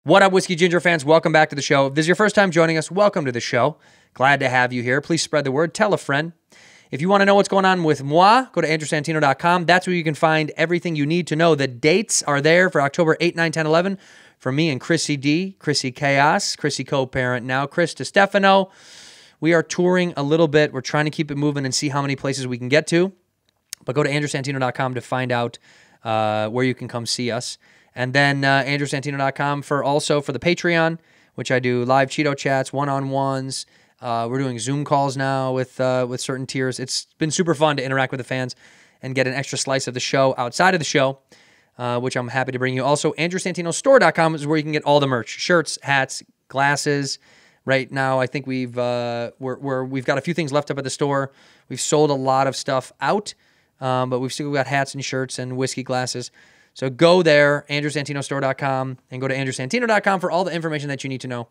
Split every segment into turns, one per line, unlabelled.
What up, Whiskey Ginger fans? Welcome back to the show. If this is your first time joining us, welcome to the show. Glad to have you here. Please spread the word. Tell a friend. If you want to know what's going on with moi, go to andrewsantino.com. That's where you can find everything you need to know. The dates are there for October 8, 9, 10, 11 for me and Chrissy D, Chrissy Chaos, Chrissy co-parent now, Chris DiStefano. We are touring a little bit. We're trying to keep it moving and see how many places we can get to. But go to andrewsantino.com to find out where you can come see us. And then andrewsantino.com for the Patreon, which I do live Cheeto chats, one-on-ones. We're doing Zoom calls now with certain tiers. It's been super fun to interact with the fans and get an extra slice of the show outside of the show, which I'm happy to bring you. Also, andrewsantinostore.com is where you can get all the merch, shirts, hats, glasses. Right now, I think we've got a few things left up at the store. We've sold a lot of stuff out, but we've still got hats and shirts and whiskey glasses. So go there, andrewsantinostore.com, and go to andrewsantino.com for all the information that you need to know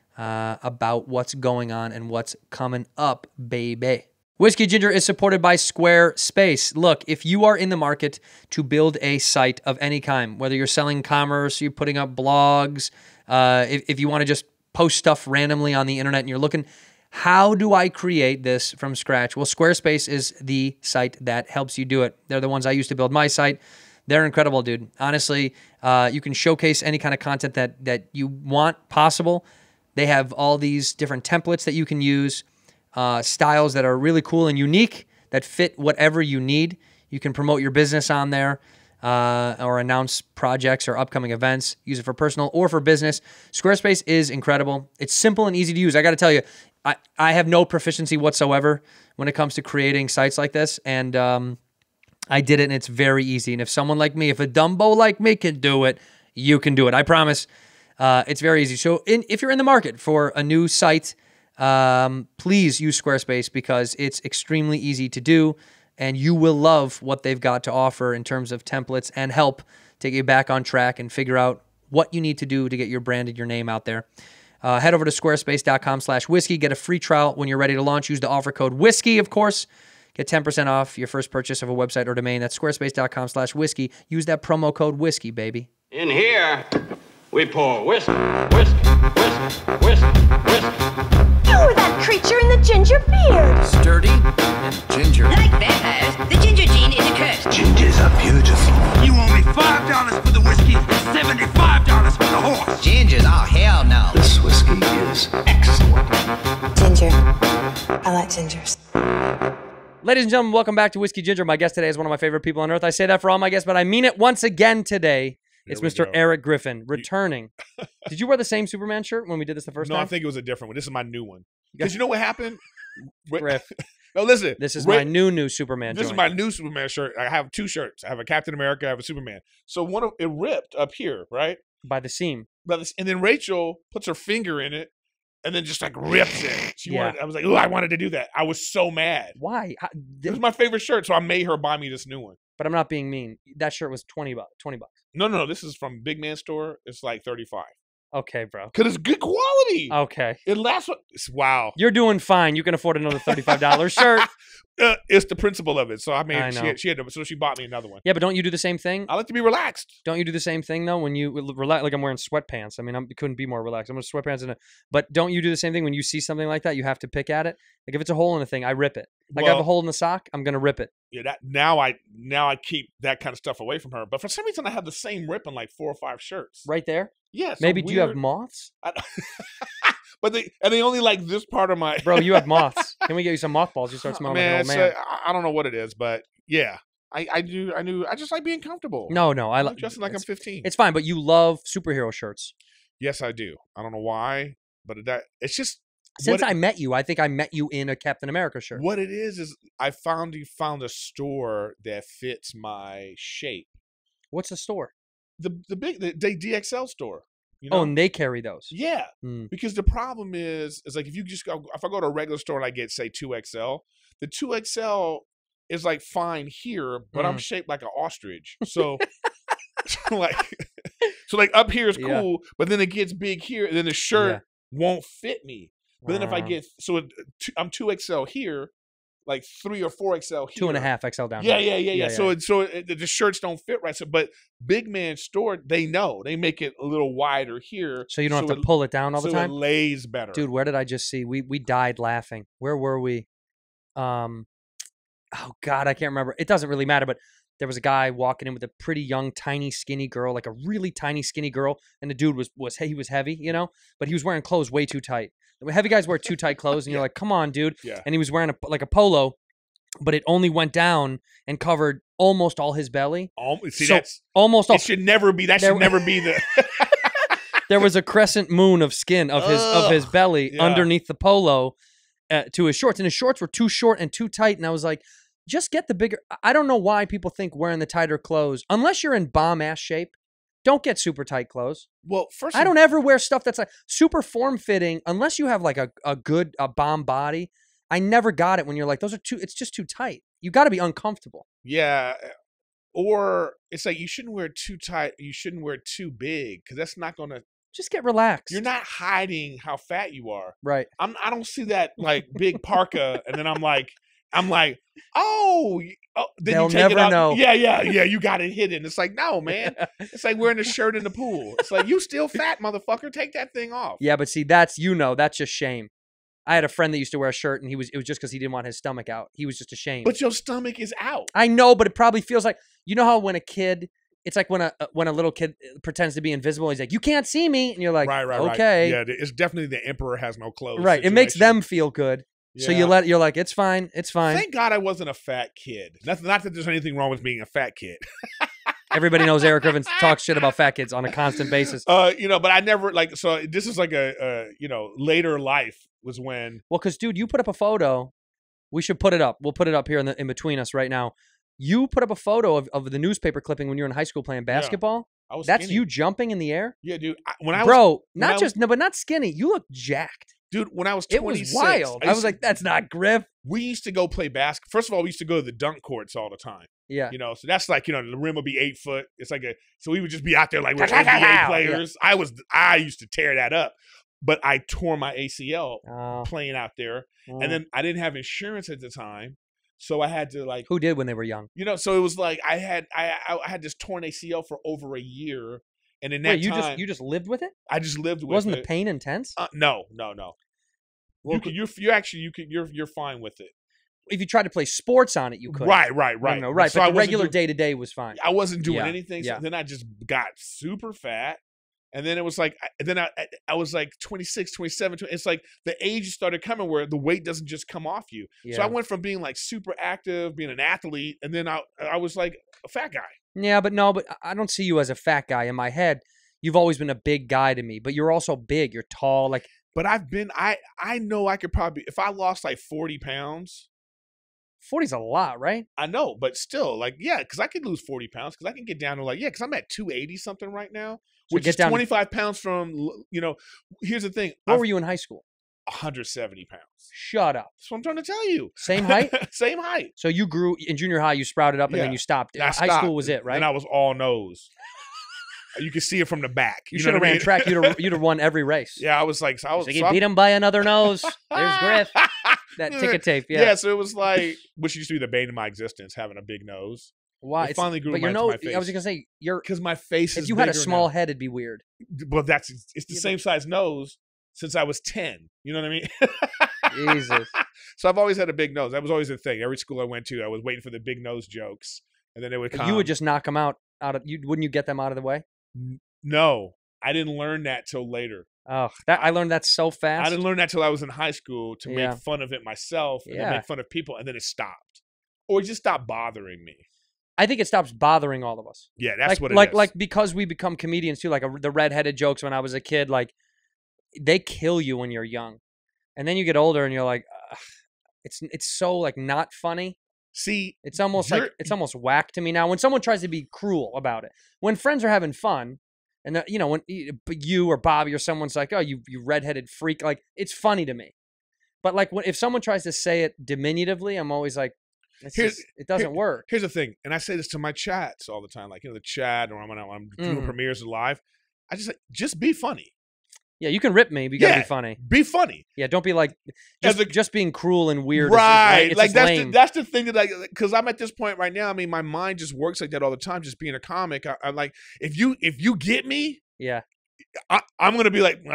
about what's going on and what's coming up, baby. Whiskey Ginger is supported by Squarespace. Look, if you are in the market to build a site of any kind, whether you're selling commerce, you're putting up blogs, if you want to just post stuff randomly on the internet and you're looking, how do I create this from scratch? Well, Squarespace is the site that helps you do it. They're the ones I used to build my site. They're incredible, dude. Honestly, you can showcase any kind of content that you want possible. They have all these different templates that you can use, styles that are really cool and unique that fit whatever you need. You can promote your business on there or announce projects or upcoming events. Use it for personal or for business. Squarespace is incredible. It's simple and easy to use. I got to tell you, I have no proficiency whatsoever when it comes to creating sites like this, and I did it, and it's very easy. And if someone like me, if a Dumbo like me can do it, you can do it. I promise. It's very easy. So if you're in the market for a new site, please use Squarespace because it's extremely easy to do, and you will love what they've got to offer in terms of templates and help to get you back on track and figure out what you need to do to get your brand and your name out there. Head over to squarespace.com/whiskey. Get a free trial when you're ready to launch. Use the offer code whiskey, of course. Get 10% off your first purchase of a website or domain. That's squarespace.com/whiskey. Use that promo code whiskey, baby.
In here, we pour whiskey, whiskey, whiskey, whiskey, whiskey.
You were that creature in the ginger beard.
Sturdy and ginger.
Like vampires, the ginger gene is a curse.
Gingers are beautiful.
You owe me $5 for the whiskey and $75 for the horse.
Gingers? Oh, hell no.
This whiskey is excellent.
Ginger. I like gingers.
Ladies and gentlemen, welcome back to Whiskey Ginger. My guest today is one of my favorite people on earth. I say that for all my guests, but I mean it once again today. It's Mr. Eric Griffin, returning. Did you wear the same Superman shirt when we did this the first time?
No, I think it was a different one. This is my new one. Because you know what happened?
Griff.
No, listen.
This is my new Superman
This
joint.
is my new Superman shirt. I have two shirts. I have a Captain America. I have a Superman. So one of it ripped up here, right?
By the seam.
And then Rachel puts her finger in it and then just like rips it.
Yeah.
I was like, oh, I wanted to do that. I was so mad.
Why?
It was my favorite shirt, so I made her buy me this new one.
But I'm not being mean. That shirt was $20.
No. This is from Big Man Store. It's like $35.
Okay, bro.
Because it's good quality.
Okay.
It lasts. Wow.
You're doing fine. You can afford another $35 shirt.
It's the principle of it. So I mean,
I know.
she had to, so she bought me another one.
Yeah, but don't you do the same thing?
I like to be relaxed.
Don't you do the same thing though when you relax? Like I'm wearing sweatpants. I mean, I couldn't be more relaxed. I'm wearing sweatpants but don't you do the same thing when you see something like that? You have to pick at it. Like if it's a hole in the thing, I rip it. Like I have a hole in the sock, I'm gonna rip it.
Yeah, that now I keep that kind of stuff away from her. But for some reason, I have the same rip in like 4 or 5 shirts.
Right there.
Yeah.
Maybe do you have moths?
But they only like this part of my.
Bro, you have moths. Can we get you some mothballs? You start smelling like an old man.
I don't know what it is, but yeah, I do. I just like being comfortable.
No,
I like dressing like I'm 15.
It's fine, but you love superhero shirts.
Yes, I do. I don't know why, but it's just.
Since I met you, I think I met you in a Captain America shirt.
What it is I found a store that fits my shape.
What's the store?
The DXL store. You know?
Oh, and they carry those.
Yeah, because the problem is like if I go to a regular store and I get say 2XL, the 2XL is like fine here, but I'm shaped like an ostrich, so like up here is cool, but then it gets big here, and then the shirt won't fit me. But then if I get I'm 2XL here, like 3 or 4 XL here.
2.5 XL down.
Yeah.
Yeah.
So the shirts don't fit right. So, but big man store, they know they make it a little wider here,
So you don't have to pull it down all the
so
time.
it lays better.
Dude, where did I just see? We died laughing. Where were we? Oh God, I can't remember. It doesn't really matter, but there was a guy walking in with a pretty young, tiny, skinny girl, like a really tiny, skinny girl, and the dude was he was heavy, you know, but he was wearing clothes way too tight. Heavy guys wear too tight clothes, and you're like, come on, dude.
Yeah.
And he was wearing a polo, but it only went down and covered almost all his belly.
See,
So
that's
almost all.
it. Should never be. That should never be the.
There was a crescent moon of skin of his belly
yeah.
underneath the polo to his shorts, and his shorts were too short and too tight. And I was like, just get the bigger. I don't know why people think wearing the tighter clothes, unless you're in bomb ass shape, don't get super tight clothes.
Well, first,
I don't ever wear stuff that's like super form fitting unless you have like a good bomb body. I never got it when you're like, those are too. It's just too tight. You got to be uncomfortable.
Yeah. Or it's like you shouldn't wear too tight. You shouldn't wear too big because that's not gonna.
Just get relaxed.
You're not hiding how fat you are.
Right.
I don't see that like big parka, and then I'm like, oh. Then
They'll
you take
never
it off.
know.
Yeah. You got it hidden. It's like, no, man. It's like wearing a shirt in the pool. It's like, you still fat, motherfucker. Take that thing off.
Yeah, but see, that's just shame. I had a friend that used to wear a shirt, and it was just because he didn't want his stomach out. He was just ashamed.
But your stomach is out.
I know, but it probably feels like, you know how when a kid, it's like when a little kid pretends to be invisible. He's like, you can't see me, and you're like,
Right.
okay,
Yeah, it's definitely the emperor has no clothes.
right. It makes
situation.
them feel good. So
Yeah.
you're like, it's fine, it's fine.
Thank God I wasn't a fat kid. Not that there's anything wrong with being a fat kid.
Everybody knows Eric Griffin talks shit about fat kids on a constant basis.
But I never so this is like a later life was when.
Well, because dude, you put up a photo. We should put it up. We'll put it up here in between us right now. You put up a photo of the newspaper clipping when you were in high school playing basketball.
I was
That's
skinny.
you jumping in the air,
Yeah, dude.
bro. But not skinny. You look jacked.
Dude, when I was
It
26,
was wild. I was like, that's not Griff.
we used to go play basketball. First of all, we used to go to the dunk courts all the time.
Yeah.
So that's like, the rim would be 8 foot. It's like so we would just be out there like we're NBA players. I used to tear that up, but I tore my ACL playing out there. And then I didn't have insurance at the time. So I had to like,
Who did when they were young?
so it was like I had this torn ACL for over a year. And in that
Wait,
time,
you just lived with it?
I just lived with
Wasn't
it.
the pain intense?
No.
Well,
You're fine with it.
if you tried to play sports on it, you could.
Right.
No, right.
So
But
I
the
wasn't
regular
doing-
day to day was fine.
I wasn't doing
Yeah,
anything. So
yeah.
then I just got super fat. And then it was like, I was like 26, 27. It's like the age started coming where the weight doesn't just come off you. So
Yeah.
I went from being like super active, being an athlete, and then I was like a fat guy.
Yeah, but no, but I don't see you as a fat guy. In my head, you've always been a big guy to me, but you're also big. You're tall. Like,
But I know I could probably, if I lost like 40 pounds,
40's a lot, right?
I know, but still, like, yeah, because I could lose 40 pounds because I can get down to like, because I'm at 280 something right now,
So
which
get
is
down to-
25 pounds from, here's the thing.
What were you in high school?
170 pounds.
Shut up.
That's what I'm trying to tell you.
Same height?
Same height.
So you grew in junior high, you sprouted up, and then
Yeah.
you stopped.
I
High
stopped,
school was it, right?
And I was all nose. You can see it from the back.
You
know
should have
what I
ran
mean?
track. You'd have won every race.
Yeah, I was like,
So you beat him by another nose. There's Griff. That ticket tape. Yeah.
Yeah, so it was like, which used to be the bane of my existence, having a big nose.
Why?
It finally grew
but your
into
nose.
my face.
I was gonna say your.
Because my face is
If you had a
bigger
small
now.
head, it'd be weird.
Well, it's the same size nose since I was 10. You know what I mean?
Jesus.
So I've always had a big nose. That was always the thing. Every school I went to, I was waiting for the big nose jokes, and then they would come.
You would just knock them out of. Wouldn't you get them out of the way?
No, I didn't learn that till later.
Oh, I learned that so fast.
I didn't learn that till I was in high school to
Yeah.
make fun of it myself and
Yeah.
then make fun of people, and then it stopped, or it just stopped bothering me.
I think it stops bothering all of us.
Yeah, that's what it is.
Like because we become comedians too. Like the redheaded jokes when I was a kid, like they kill you when you're young, and then you get older and you're like, ugh, it's so like not funny.
See,
It's almost like
You're-
it's almost whack to me now when someone tries to be cruel about it. When friends are having fun, and when you or Bobby or someone's like, "Oh, you redheaded freak," like it's funny to me. But like if someone tries to say it diminutively, I'm always like, it doesn't work.
Here's the thing, and I say this to my chats all the time, like the chat, or when I'm doing premieres live. I just like, just be funny.
Yeah, you can rip me, but you gotta be funny.
Be funny.
Yeah, don't be like
As a-
just being cruel and weird.
Right.
It's
Like
just
that's
lame.
that's the thing that because I'm at this point right now. I mean, my mind just works like that all the time. Just being a comic, I'm like, if you get me,
Yeah.
I'm gonna be like,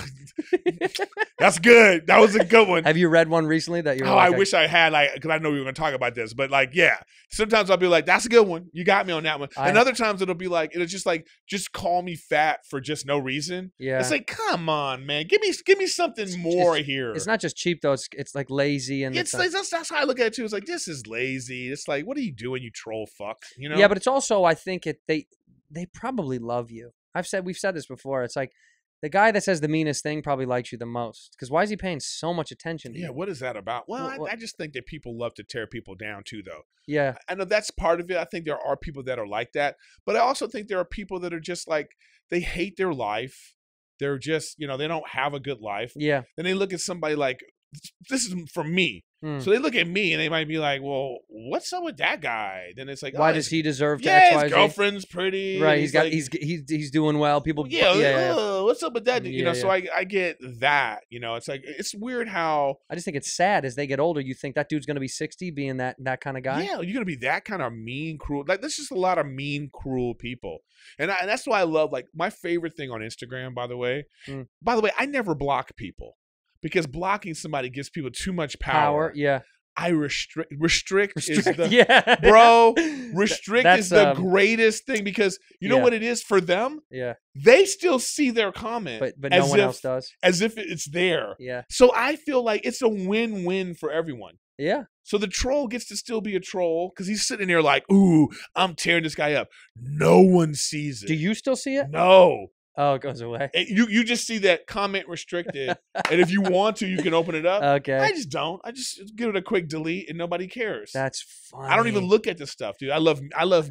that's good. That was a good one.
Have you read one recently that you're?
Oh,
like,
I wish I had, like, because I know we were going to talk about this, but like, yeah, sometimes I'll be like, that's a good one. You got me on that one. And other times it'll be like, it'll just like, just call me fat for just no reason.
Yeah.
It's like, come on, man. Give me something more here.
It's not just cheap though. It's like lazy and
It's like, that's how I look at it too. It's like, this is lazy. It's like, what are you doing, you troll fuck? You know?
Yeah, but it's also, I think they probably love you. We've said this before. It's like the guy that says the meanest thing probably likes you the most. Because why is he paying so much attention to you?
Yeah, what is that about? Well, I just think that people love to tear people down too, though.
Yeah.
I know that's part of it. I think there are people that are like that. But I also think there are people that are just like, they hate their life. They're just, they don't have a good life.
Yeah.
Then they look at somebody like, this is from me. So they look at me and they might be like, well, what's up with that guy? Then it's like,
why does he deserve to
XYZ? His girlfriend's pretty.
Right, he's doing well. People,
what's up with that?
Yeah,
so I get that. It's like, it's weird how
I just think it's sad as they get older. You think that dude's gonna be 60, being that kind of guy.
Yeah, you're gonna be that kind of mean, cruel. Like there's just a lot of mean, cruel people, and that's why I love, like, my favorite thing on Instagram. By the way, I never block people. Because blocking somebody gives people too much power.
Yeah.
I restrict is the
yeah.
bro. Restrict is the greatest thing because you know what it is for them?
Yeah.
They still see their comment.
But no one else does.
As if it's there.
Yeah.
So I feel like it's a win-win for everyone.
Yeah.
So the troll gets to still be a troll because he's sitting there like, ooh, I'm tearing this guy up. No one sees it.
Do you still see it?
No.
Oh, it goes away.
You just see that comment restricted, and if you want to, you can open it up.
Okay.
I just don't. I just give it a quick delete, and nobody cares.
That's funny.
I don't even look at this stuff, dude. I love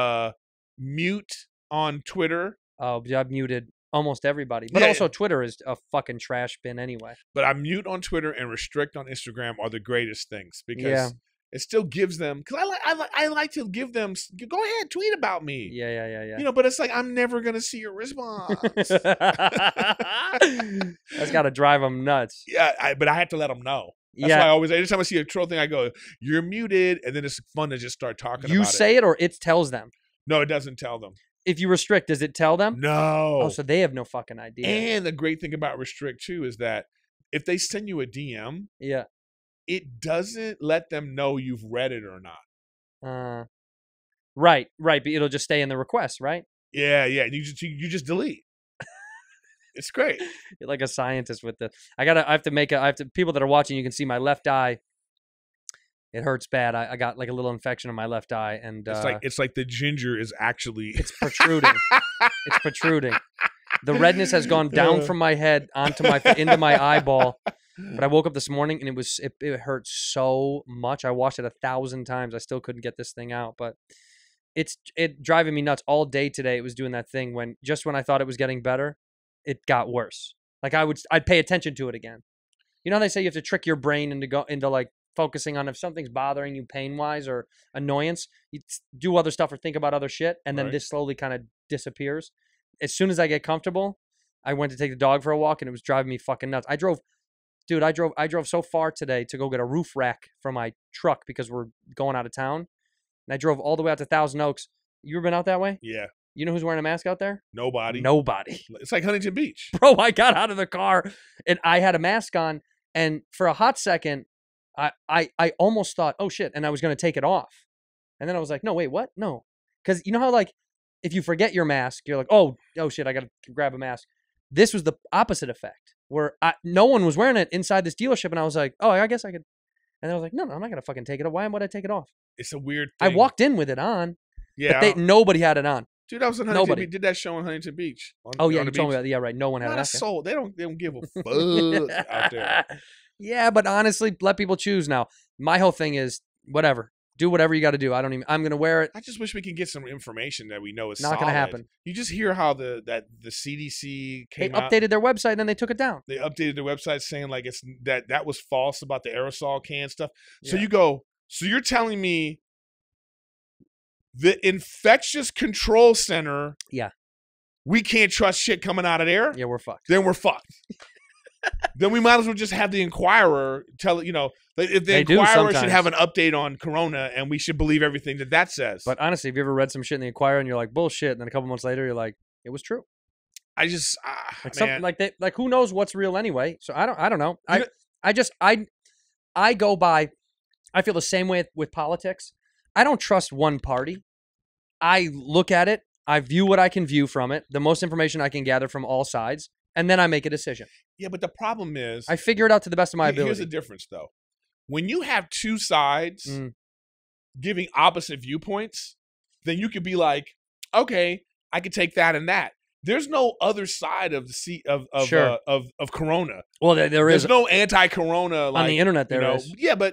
mute on Twitter.
Oh, I've muted almost everybody, but also Twitter is a fucking trash bin anyway.
But I mute on Twitter and restrict on Instagram are the greatest things because it still gives them, because I like to give them, go ahead, tweet about me.
Yeah.
But it's like, I'm never going to see your response.
That's got to drive them nuts.
Yeah, but I have to let them know. That's why I always, every time I see a troll thing, I go, you're muted. And then it's fun to just start talking about it.
You say it or it tells them?
No, it doesn't tell them.
If you restrict, does it tell them?
No.
Oh, so they have no fucking idea.
And the great thing about restrict too is that if they send you a DM, it doesn't let them know you've read it or not.
Right. But it'll just stay in the request, right?
Yeah. You just delete. It's great.
You're like a scientist with the. People that are watching, you can see my left eye. It hurts bad. I got like a little infection in my left eye, and
it's like the ginger is actually
it's protruding. It's protruding. The redness has gone down from my head into my eyeball. But I woke up this morning and it hurt so much. I washed it 1,000 times. I still couldn't get this thing out. But it driving me nuts all day today. It was doing that thing when I thought it was getting better, it got worse. Like I'd pay attention to it again. You know how they say you have to trick your brain into like focusing on if something's bothering you pain wise or annoyance, you do other stuff or think about other shit, and then this slowly kind of disappears. As soon as I get comfortable, I went to take the dog for a walk and it was driving me fucking nuts. I drove so far today to go get a roof rack for my truck because we're going out of town. And I drove all the way out to Thousand Oaks. You ever been out that way?
Yeah.
You know who's wearing a mask out there?
Nobody.
It's
like Huntington Beach.
Bro, I got out of the car and I had a mask on, and for a hot second, I almost thought, oh shit, and I was going to take it off. And then I was like, no, wait, what? No. Because you know how like if you forget your mask, you're like, oh shit, I got to grab a mask. This was the opposite effect where no one was wearing it inside this dealership. And I was like, oh, I guess I could. And then I was like, no, I'm not going to fucking take it off. Why would I take it off?
It's a weird thing.
I walked in with it on.
Yeah.
But nobody had it on.
Dude, I was in Huntington Beach. Did that show in Huntington Beach.
You told me about that. Yeah, right. No one had it.
Not a soul. They don't give a fuck out there.
Yeah, but honestly, let people choose now. My whole thing is whatever. Do whatever you got to do. I'm going to wear it.
I just wish we could get some information that we know is
not going to happen.
You just hear how the CDC came
out. They updated their website and then they took it down.
They updated their website saying like it's that was false about the aerosol can stuff. So you go, so you're telling me the Infectious Control Center we can't trust shit coming out of there.
Yeah, we're fucked.
Then we're fucked. Then we might as well just have the Inquirer tell, if the
They do
Inquirer should
sometimes.
have an update on Corona and we should believe everything that says.
But honestly, have you ever read some shit in the Inquirer and you're like, bullshit, and then a couple months later you're like, it was true.
I just,
Like
man.
something like who knows what's real anyway? So I don't know.
You know-
I go by. I feel the same way with politics. I don't trust one party. I look at it. I view what I can view from it. The most information I can gather from all sides, and then I make a decision.
Yeah, but the problem is,
I figure it out to the best of my
here's
ability.
the difference, though. When you have two sides
Mm.
giving opposite viewpoints, then you could be like, okay, I could take that and that. There's no other side of the
Sure.
Of Corona.
Well, there
There's
is
no anti-Corona
on the internet. There is.
Yeah, but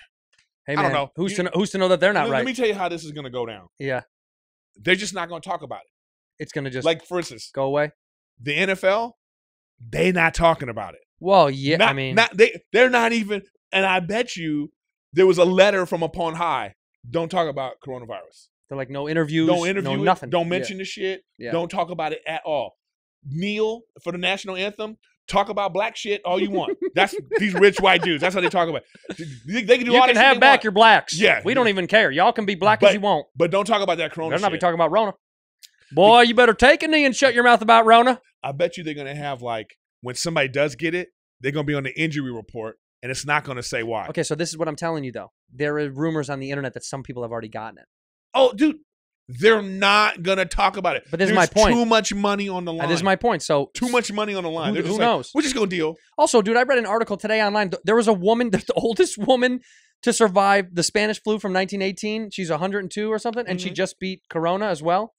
Hey
I
man,
don't know.
who's to know that they're not
let
right?
me tell you how this is going to go down.
Yeah,
They're just not going to talk about it.
it's gonna just
Like, for instance,
go away.
the NFL, they not talking about it.
Well, yeah,
They're not even. And I bet you there was a letter from Upon High. Don't talk about coronavirus.
they're like no interviews,
Don't interview
no
it.
nothing.
Don't mention the shit.
Yeah.
Don't talk about it at all. Kneel for the national anthem. Talk about black shit all you want. That's these rich white dudes. That's how they talk about it. They can do
You
all
can
that shit
have
they
back
want.
your blacks.
Yeah.
we don't even care. Y'all can be black
But-
as you want.
But don't talk about that corona
Better not be
shit.
talking about Rona. Boy, you better take a knee and shut your mouth about Rona.
I bet you they're going to have, like, when somebody does get it, they're going to be on the injury report, and it's not going to say why.
Okay, so this is what I'm telling you, though. There are rumors on the internet that some people have already gotten it.
Oh, dude, they're not going to talk about it.
But this is
There's
my point.
too much money on the line.
This is my point. So
Too much money on the line.
Who-
They're just
who
like,
knows?
We're just going to deal.
Also, dude, I read an article today online. There was a woman, the oldest woman to survive the Spanish flu from 1918. She's 102 or something, and she
Mhm.
just beat Corona as well.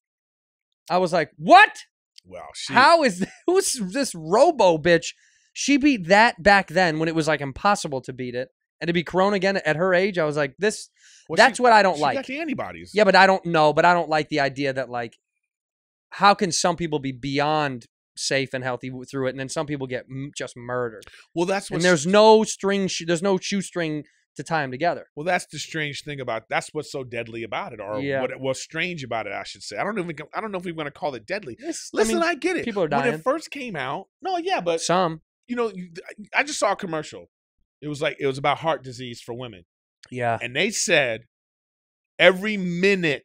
I was like, what?
Well,
How is who's this robo bitch? She beat that back then when it was like impossible to beat it, and to beat Corona again at her age, I was like, this.
Well,
that's what I don't
she
like.
got the antibodies.
Yeah, but I don't know. But I don't like the idea that like, how can some people be beyond safe and healthy through it, and then some people get just murdered?
Well, that's what.
And there's no string. There's no shoestring to tie them together.
Well, that's the strange thing about. That's what's so deadly about it, or
Yeah.
what was strange about it, I should say. I don't know if we're going to call it deadly.
It's-
Listen, I get it.
people are
When
dying.
it first came out, no, yeah, but
Some,
I just saw a commercial. It was about heart disease for women,
yeah.
and they said every minute,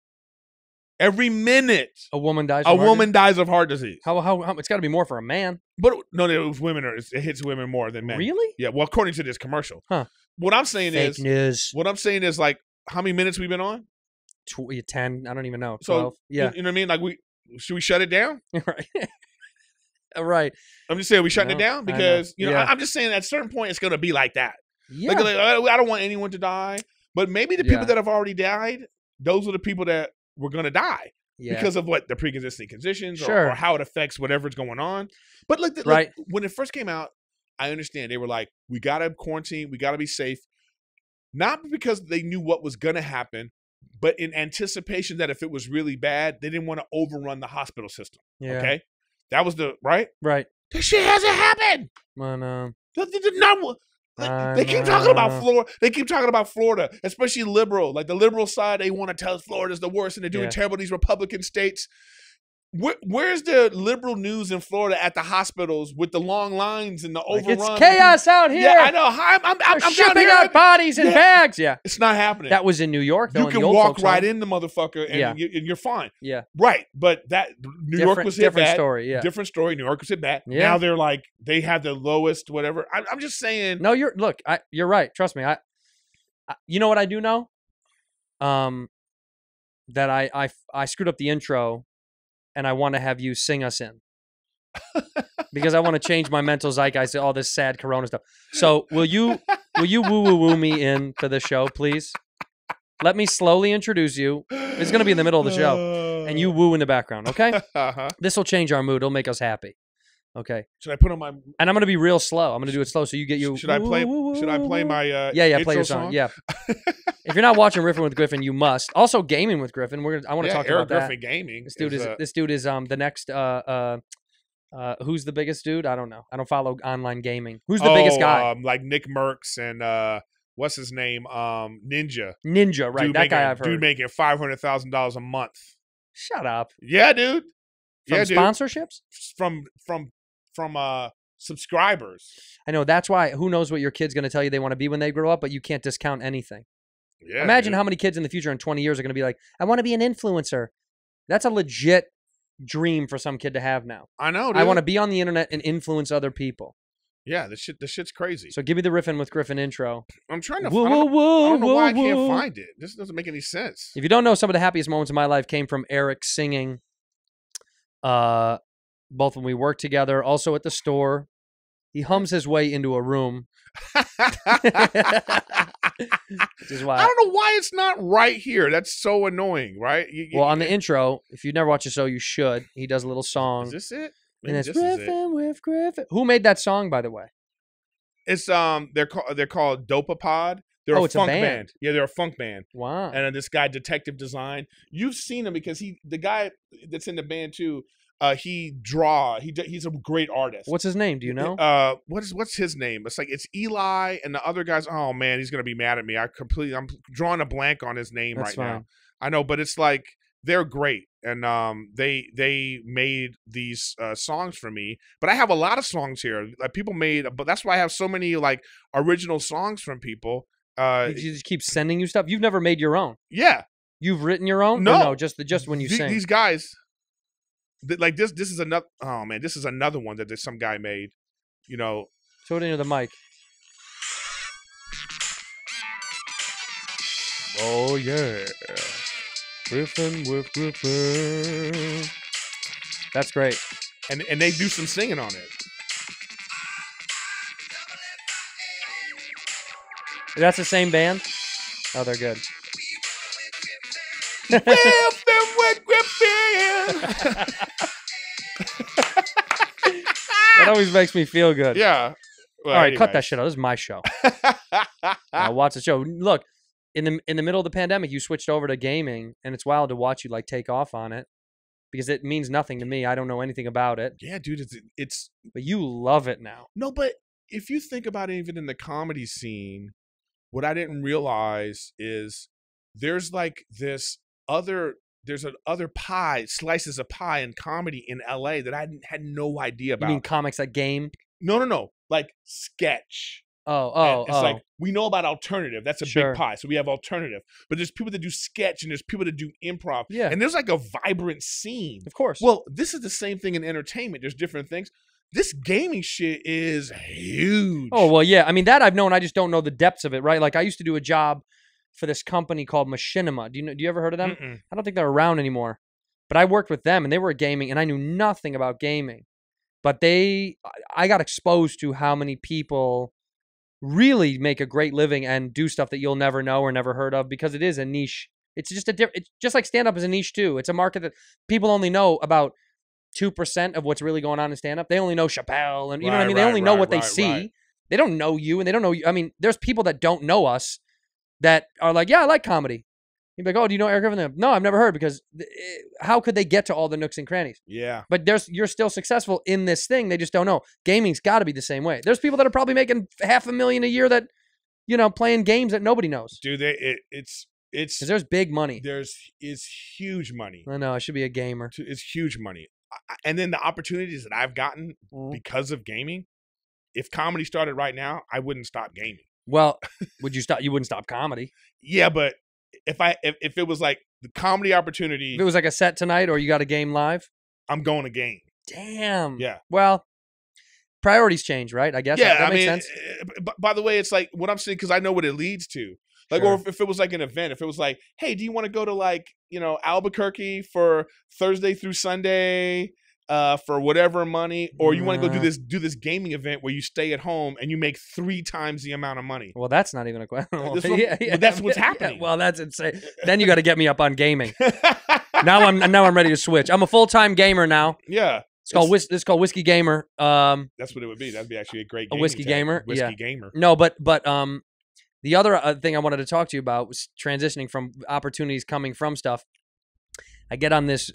a
A woman dies.
a
from heart
woman dies of heart disease.
disease? How? It's got to be more for a man.
But no, it was women. It hits women more than men.
Really?
Yeah. Well, according to this commercial.
Huh.
What I'm saying
Fake
is,
news.
like, how many minutes we've been on?
10. I don't even know. 12.
So
Yeah.
you know what I mean? Like, should we shut it down?
right. Right.
I'm just saying, we shutting it
No,
down
I know.
because
Yeah.
I'm just saying at a certain point it's going to be like that.
Yeah.
Like, I don't want anyone to die, but maybe the people
Yeah.
that have already died, those are the people that were going to die
yeah.
because of what the pre-existing conditions
Sure.
or how it affects whatever's going on. But look,
Right.
when it first came out, I understand they were like, we got to quarantine, we got to be safe, not because they knew what was going to happen, but in anticipation that if it was really bad, they didn't want to overrun the hospital system.
Yeah.
Okay, that was right.
Right.
This shit hasn't happened.
Man,
They keep talking about Florida. They keep talking about Florida, especially liberal. Like the liberal side, they want to tell us Florida's the worst, and they're doing
Yeah.
terrible. These Republican states. Where's the liberal news in Florida at the hospitals with the long lines and the
like,
overrun?
it's chaos out here.
Yeah, I know. I'm
They're
down
shipping
here.
out bodies in
Yeah.
bags. Yeah.
It's not happening.
That was in New York. Though,
you
in
can
the old
walk
folks'
right
home.
in the motherfucker, and,
Yeah.
you're fine.
Yeah.
Right, but that New York was hit
different
bad.
story. Yeah.
Different story. New York was hit bad.
Yeah.
Now they're like they have the lowest whatever. I'm just saying.
No, you're right. Trust me. I you know what I do know? That I screwed up the intro, and I want to have you sing us in because I want to change my mental zeitgeist to all this sad Corona stuff. So will you woo me in for the show, please? Let me slowly introduce you. It's going to be in the middle of the show, and you woo in the background. Okay?
Uh-huh.
This will change our mood. It'll make us happy. Okay.
Should I put on my?
And I'm going to be real slow. I'm going to do it slow, so you get you.
Should I play? Should I play my?
Yeah,
intro
play your song. Yeah. If you're not watching Riffing with Griffin, you must. Also, Gaming with Griffin. I want to talk
Eric
about
Griffin Gaming.
that. This dude is the next who's the biggest dude? I don't know. I don't follow online gaming. Who's the biggest guy?
Like Nick Merckx and what's his name? Ninja.
Ninja, right?
Dude
That guy
making-
I've heard.
Dude making $500,000 a month.
Shut up.
Yeah, dude.
From
dude.
sponsorships?
From subscribers.
I know. That's why. Who knows what your kid's going to tell you they want to be when they grow up, but you can't discount anything.
Yeah.
Imagine
dude.
how many kids in the future in 20 years are going to be like, I want to be an influencer. That's a legit dream for some kid to have now.
I know, dude.
I want to be on the internet and influence other people.
Yeah, this shit's crazy.
So give me the Riffin' with Griffin intro.
I'm trying to.
Whoa,
I don't
whoa,
know why I
whoa,
can't
whoa.
find it. This doesn't make any sense.
If you don't know, some of the happiest moments of my life came from Eric singing. Both when we worked together, also at the store. He hums his way into a room. Which is why.
I don't know why it's not right here. That's so annoying, right?
Well, on the intro, if you've never watched the show, you should. He does a little song.
Is this it?
And
Maybe
it's
this is it.
Griffin with Griffin. Who made that song, by the way?
It's they're called Dopapod. They're
Oh,
a
it's a
funk
band.
Yeah, they're a funk band.
Wow.
And this guy, Detective Design, you've seen him because the guy that's in the band too. He's a great artist.
What's his name? Do you know?
What's his name? It's Eli, and the other guys. Oh man, he's gonna be mad at me. I'm drawing a blank on his name
That's
right now.
fine.
I know, but it's like they're great, and they made these songs for me. But I have a lot of songs here. Like people made, but that's why I have so many like original songs from people.
You just keep sending you stuff. You've never made your own.
Yeah,
You've written your own?
No.
Or no, just when you sing.
these guys. Like this is another. Oh man, this is another one that some guy made. You know.
Throw it into the mic. Oh yeah, Griffin with Griffin. That's great.
And they do some singing on it.
That's the same band? Oh, they're good.
With Griffin.
That always makes me feel good.
Yeah. Well,
All right, cut that
anyways.
shit out. This is my show. Watch the show. Look, in the middle of the pandemic, you switched over to gaming, and it's wild to watch you like take off on it because it means nothing to me. I don't know anything about it,
Yeah, dude, it's
but you love it now.
no, but if you think about it, even in the comedy scene, what I didn't realize is there's like there's other slices of pie in comedy in LA that I had no idea
You
about.
mean comics that game?
No, like sketch.
Oh,
And it's like we know about alternative. That's a
Sure.
big pie. So we have alternative. But there's people that do sketch and there's people that do improv.
Yeah.
And there's like a vibrant scene.
of course.
Well, this is the same thing in entertainment. There's different things. This gaming shit is huge.
Oh, well, yeah. I mean, that I've known. I just don't know the depths of it, right? Like, I used to do a job for this company called Machinima. Do you ever heard of them?
Mm-mm.
I don't think they're around anymore. But I worked with them, and they were gaming, and I knew nothing about gaming. But I got exposed to how many people really make a great living and do stuff that you'll never know or never heard of because it is a niche. It's just it's just like stand-up is a niche, too. It's a market that people only know about 2% of what's really going on in stand-up. They only know Chappelle, and you know what I mean? They only know what they see.
Right.
They don't know you, and they don't know you. I mean, there's people that don't know us that are like, yeah, I like comedy. You'd be like, oh, do you know Eric Griffin? No, I've never heard because how could they get to all the nooks and crannies?
Yeah.
But you're still successful in this thing. They just don't know. Gaming's got to be the same way. There's people that are probably making $500,000 a year that, playing games that nobody knows.
Dude, it's
Because there's big money.
is huge money.
I know. I should be a gamer.
It's huge money. And then the opportunities that I've gotten
Mhm.
because of gaming, if comedy started right now, I wouldn't stop gaming.
Well, would you stop? You wouldn't stop comedy.
Yeah, but if it was like the comedy opportunity,
If it was like a set tonight or you got a game live.
I'm going to game.
Damn.
Yeah.
Well, priorities change, right? I guess.
Yeah,
that
I
makes
mean,
sense.
by the way, it's like what I'm saying because I know what it leads to. Like,
Sure.
or if it was like an event, if it was like, hey, do you want to go to like Albuquerque for Thursday through Sunday? For whatever money, or you want to go do this gaming event where you stay at home and you make 3 times the amount of money.
Well, that's not even a question.
But that's what's happening.
Well, that's insane. Then you got to get me up on gaming. Now I'm ready to switch. I'm a full-time gamer now.
Yeah,
It's called Whiskey Gamer.
that's what it would be. That'd be actually a great gaming
whiskey
tag.
gamer?
Whiskey
Yeah.
gamer.
No, but the other thing I wanted to talk to you about was transitioning from opportunities coming from stuff. I get on this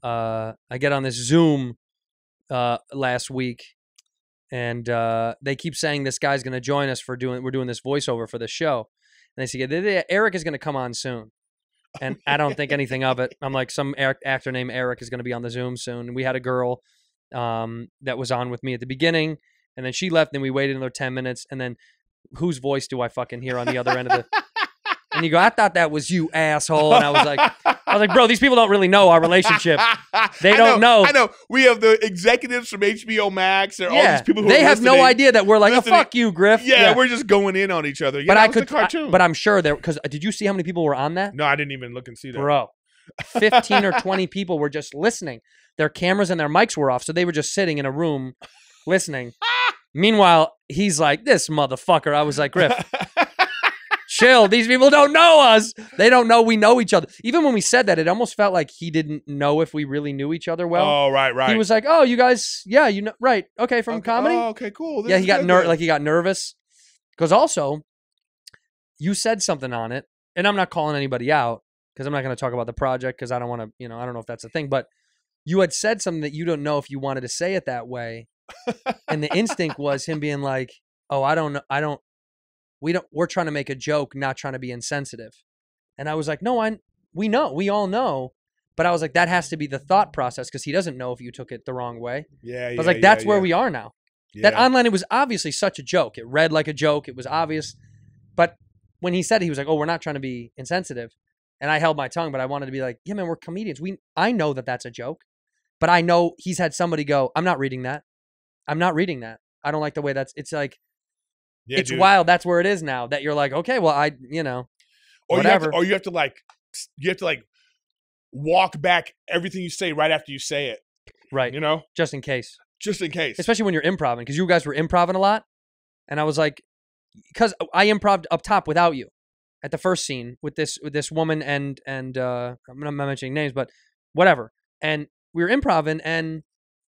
Zoom last week, and they keep saying this guy's going to join us we're doing this voiceover for the show, and they say Eric is going to come on soon. and I don't think anything of it. I'm like, some actor named Eric is going to be on the Zoom soon. We had a girl that was on with me at the beginning, and then she left, and we waited another 10 minutes, and then whose voice do I fucking hear on the other end of the... And you go, I thought that was you, asshole. And I was like, bro, these people don't really know our relationship. They don't know.
I know. We have the executives from HBO Max. All these people who
they
are
have no idea that we're like, oh, fuck you, Griff.
Yeah, we're just going in on each other. Yeah,
but
that
I
was the
could,
cartoon.
but I'm sure there, because did you see how many people were on that?
No, I didn't even look and see that.
Bro, 15 or 20 people were just listening. Their cameras and their mics were off, so they were just sitting in a room listening. Meanwhile, he's like, this motherfucker. I was like, Griff, chill. These people don't know us. They don't know we know each other. Even when we said that, it almost felt like he didn't know if we really knew each other well.
Oh, right.
He was like, oh, you guys, yeah, you know, right. Okay, from comedy?
Oh, okay, cool.
He got he got nervous. Because also, you said something on it, and I'm not calling anybody out, because I'm not going to talk about the project, because I don't want to, I don't know if that's a thing, but you had said something that you don't know if you wanted to say it that way. And the instinct was him being like, oh, I don't know. We're trying to make a joke, not trying to be insensitive. And I was like, no, we all know. But I was like, that has to be the thought process, because he doesn't know if you took it the wrong way.
Yeah.
I was like, that's where we are now. Yeah. That online, it was obviously such a joke. It read like a joke. It was obvious. But when he said it, he was like, oh, we're not trying to be insensitive. And I held my tongue, but I wanted to be like, yeah, man, we're comedians. I know that that's a joke. But I know he's had somebody go, I'm not reading that. I'm not reading that. I don't like the way it's like, yeah, it's wild. That's where it is now, that you're like, okay, well, whatever.
You have to like walk back everything you say right after you say it.
Right. Just in case.
Especially
when you're improvising, because you guys were improvising a lot. And I was like, because I improv'd up top without you at the first scene with this woman and I'm not mentioning names, but whatever. And we were improvising, and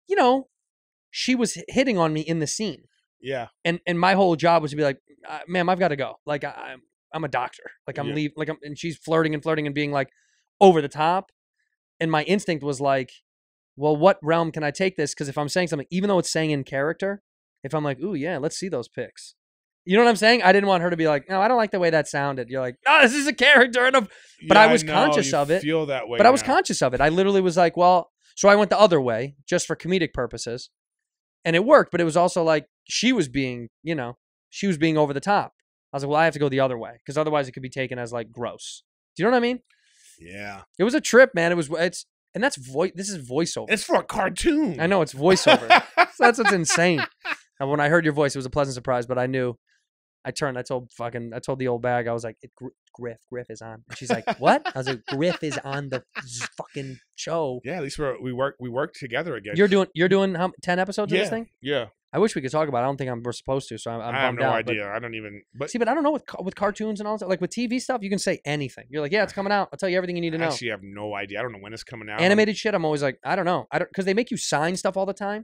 she was hitting on me in the scene.
Yeah.
And my whole job was to be like, ma'am, I've got to go. Like I'm a doctor. Like I'm leave. Like and she's flirting and being like over the top. And my instinct was like, well, what realm can I take this? Because if I'm saying something, even though it's saying in character, if I'm like, ooh, yeah, let's see those pics. You know what I'm saying? I didn't want her to be like, no, I don't like the way that sounded. You're like, no, this is a character. But I was conscious of it.
Feel that way.
But I was conscious of it. I literally was like, well, so I went the other way just for comedic purposes. And it worked, but it was also like she was being over the top. I was like, well, I have to go the other way, because otherwise it could be taken as like gross. Do you know what I mean?
Yeah.
It was a trip, man. This is voiceover.
It's for a cartoon.
I know, it's voiceover. That's what's insane. And when I heard your voice, it was a pleasant surprise, but I knew. I told the old bag, I was like, Griff is on. And she's like, what? I was like, Griff is on the fucking show.
Yeah, at least we work together again.
You're doing how 10 episodes of this thing?
Yeah.
I wish we could talk about it. I don't think we're supposed to, so I'm
I have
bummed
no
out.
idea. I don't even. But
I don't know with cartoons and all that. Like with TV stuff, you can say anything. You're like, yeah, it's coming out. I'll tell you everything you need to know.
I actually have no idea. I don't know when it's coming out.
Animated shit, I'm always like, I don't know. Because they make you sign stuff all the time.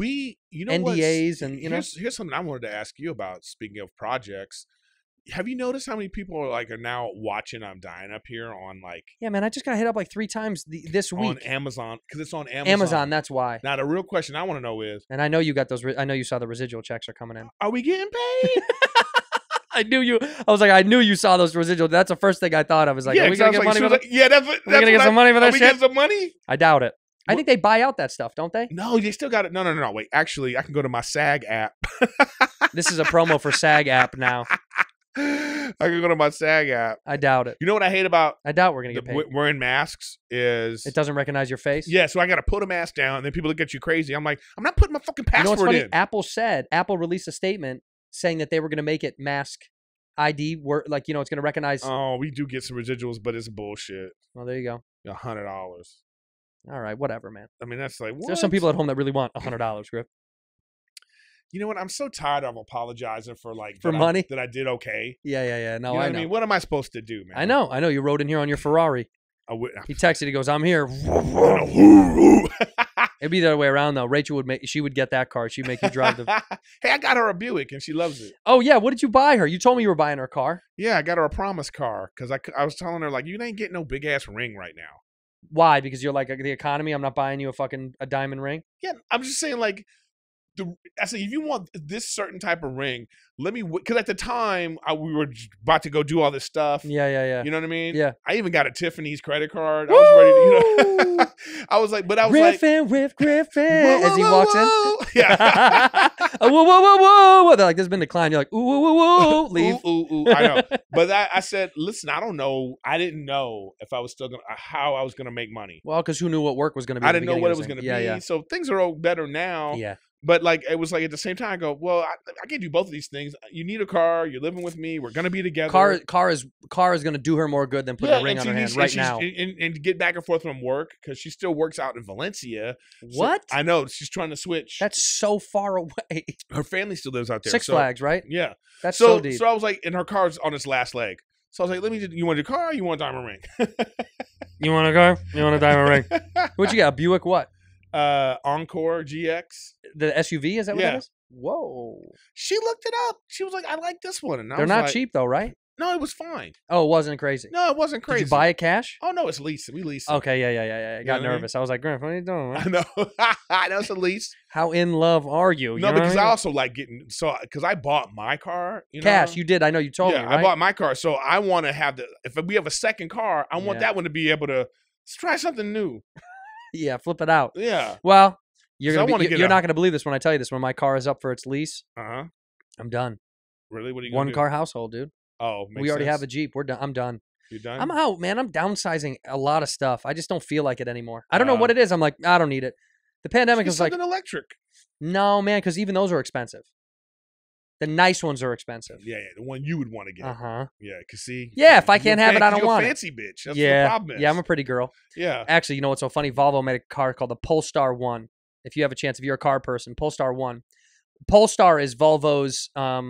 NDAs and
Here's something I wanted to ask you about. Speaking of projects, have you noticed how many people are now watching I'm Dying Up Here on like?
Yeah, man, I just got hit up like 3 times this week
on Amazon, because it's on Amazon.
Amazon, that's why.
Now the real question I want to know is,
and I know you got those. I know you saw the residual checks are coming in.
Are we getting paid?
I knew you. I was like, I knew you saw those residual. That's the first thing I thought. I was like, are we gonna get money for that?
Yeah, that's
are we gonna get some money for that
shit?
Get
some money?
I doubt it. I think they buy out that stuff, don't they?
No, they still got it. No. Wait, actually, I can go to my SAG app.
This is a promo for SAG app now.
I can go to my SAG app.
I doubt it.
You know what I hate about?
I doubt we're gonna get paid.
Wearing masks is
it doesn't recognize your face.
Yeah, so I got to put a mask down, and then people look at you crazy. I'm like, I'm not putting my fucking password
you know what's funny?
in.
Apple released a statement saying that they were gonna make it mask ID, where it's gonna recognize.
Oh, we do get some residuals, but it's bullshit.
Well, there you go.
$100.
All right, whatever, man.
I mean, that's like what?
There's some people at home that really want $100, Griff.
You know what? I'm so tired of apologizing for
money
that I did okay.
Yeah. No,
you know
I
know. I mean, what am I supposed to do, man?
I know. You rode in here on your Ferrari. He texted. He goes, "I'm here." It'd be the other way around though. Rachel would get that car. She'd make you drive the.
Hey, I got her a Buick and she loves it.
Oh yeah, what did you buy her? You told me you were buying her a car.
Yeah, I got her a promise car because I was telling her like, you ain't getting no big ass ring right now.
Why? Because you're like the economy. I'm not buying you a diamond ring.
Yeah, I'm just saying like, I said, if you want this certain type of ring, let me, because at the time we were about to go do all this stuff.
Yeah.
You know what I mean?
Yeah.
I even got a Tiffany's credit card. I was ready to, you know. I was like,
Griffin with Griffin as he walks in.
Yeah.
Whoa. They're like, there's been a decline. You're like, ooh, leave.
Ooh. I know. But I said, listen, I don't know. I didn't know if I was still going to, how I was going to make money.
Well, because who knew what work was going to be?
I didn't know what it was going to be.
Yeah.
So things are all better now.
Yeah.
But like, it was like at the same time, I go, well, I can do both of these things. You need a car. You're living with me. We're going to be together.
Car is going to do her more good than putting a ring on her hand right now.
And get back and forth from work because she still works out in Valencia.
What?
So I know. She's trying to switch.
That's so far away.
Her family still lives out there.
Six Flags, right?
Yeah.
That's so deep.
So I was like, and her car's on its last leg. So I was like, you want your car or you want a diamond ring?
You want a car? You want a diamond ring? What you got? A Buick what?
Encore GX.
The SUV, is that what
Yeah.
that is? Whoa.
She looked it up. She was like, I like this one. And I
They're
was
not
like,
cheap though, right?
No, it was fine.
Oh, it wasn't crazy.
No, it wasn't crazy.
Did you buy it cash?
Oh, no, it's leased. We leased it.
Okay, yeah. I got
know what I mean?
nervous. I was like, Griff, what are you doing?
I
Man?
know. I know it's a lease.
How in love are you?
No,
You know
because
what
I
mean?
also like getting, because I bought my car. You know?
Cash. You did. I know you told me, right?
I bought my car. So I want to have if we have a second car, I want
Yeah.
that one to be able to try something new.
Yeah, flip it out.
Yeah.
Well, you're
So I
gonna
wanna
be,
get
you're
a-
not going to believe this when I tell you this. When my car is up for its lease,
Uh-huh.
I'm done.
Really? What are you going
One
to do?
car household, dude.
Oh,
We already have a Jeep. We're done. I'm done.
You done?
I'm out, man. I'm downsizing a lot of stuff. I just don't feel like it anymore. I don't know what it is. I'm like, I don't need it. The pandemic
Get
is like,
something electric.
no, man, because even those are expensive. The nice ones are expensive.
Yeah, the one you would want to get.
Uh-huh.
Yeah, because see.
Yeah, if I
you're
can't
a
have it, I don't
you're a
want it.
fancy bitch. That's what
Yeah.
the problem is.
Yeah, I'm a pretty girl.
Yeah.
Actually, you know what's so funny? Volvo made a car called the Polestar 1. If you have a chance, if you're a car person, Polestar 1. Polestar is Volvo's,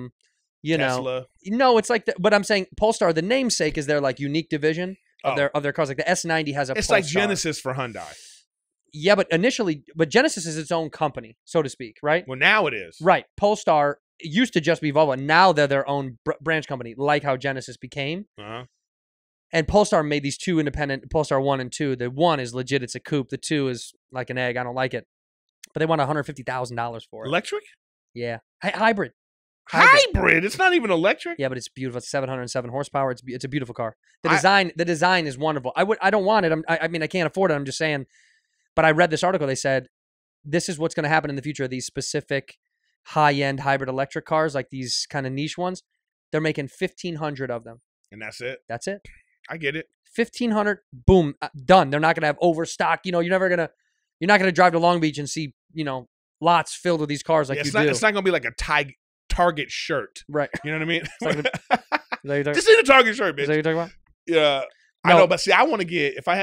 you know.
Tesla.
No, it's like, but I'm saying Polestar, the namesake is their like unique division of their cars. Like the S90 has a
It's
Polestar.
like Genesis for Hyundai.
Yeah, but Genesis is its own company, so to speak, right?
Well, now it is.
Right. Polestar used to just be Volvo. Now they're their own branch company, like how Genesis became.
Uh-huh.
And Polestar made these two independent, Polestar 1 and 2. The 1 is legit. It's a coupe. The 2 is like an egg. I don't like it. But they want $150,000 for it.
Electric?
Yeah. Hybrid.
Hybrid? It's not even electric?
Yeah, but it's beautiful. It's 707 horsepower. It's a beautiful car. The design is wonderful. I don't want it. I mean, I can't afford it. I'm just saying. But I read this article. They said this is what's going to happen in the future of these specific high-end hybrid electric cars, like these kind of niche ones. They're making 1,500 of them.
And that's it?
That's it.
I get it.
1,500, boom, done. They're not going to have overstock. You know, you're not going to drive to Long Beach and see, you know, lots filled with these cars like you do.
It's not going to be like a Target shirt.
Right.
You know what I mean?
Is that you're talking-
Just in a Target shirt,
is that
bitch.
you're talking about?
Yeah.
No.
I know, but see, I want to get, if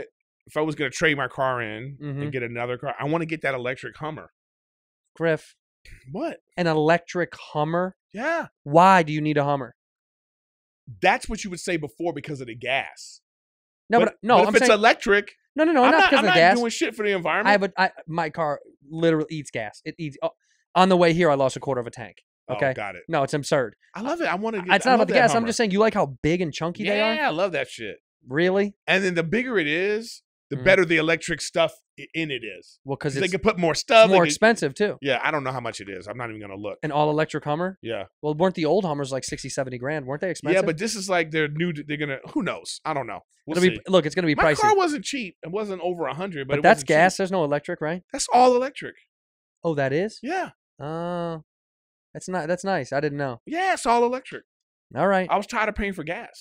I was going to trade my car in and get another car, I want to get that electric Hummer.
Griff,
What?
an electric Hummer?
Yeah.
Why do you need a Hummer?
That's what you would say before because of the gas.
No, but
if
I'm
it's
saying
electric,
no,
I'm
not
not
because of the gas.
doing shit for the environment.
My car literally eats gas. It eats. On the way here, I lost a quarter of a tank. Okay,
Oh, got it.
No, it's absurd.
I love it. I want to get.
It's not about the gas. I'm just saying you like how big and chunky they are.
Yeah, I love that shit.
Really?
And then the bigger it is, the better the electric stuff in it is.
Well, because
they
it's
can put more stuff.
more
they can-
expensive too.
Yeah, I don't know how much it is. I'm not even gonna look.
An all electric Hummer.
Yeah.
Well, weren't the old Hummers like 60, 70 grand? Weren't they expensive?
Yeah, but this is like they're new. They're gonna. Who knows? I don't know. We'll
It'll
see.
look, it's going to be
My
pricey.
car wasn't cheap. It wasn't over 100, but
but
it
that's
wasn't
gas.
cheap.
There's no electric, right?
That's all electric.
Oh, that is.
Yeah.
Oh, that's nice. I didn't know.
Yeah, it's all electric.
All right.
I was tired of paying for gas.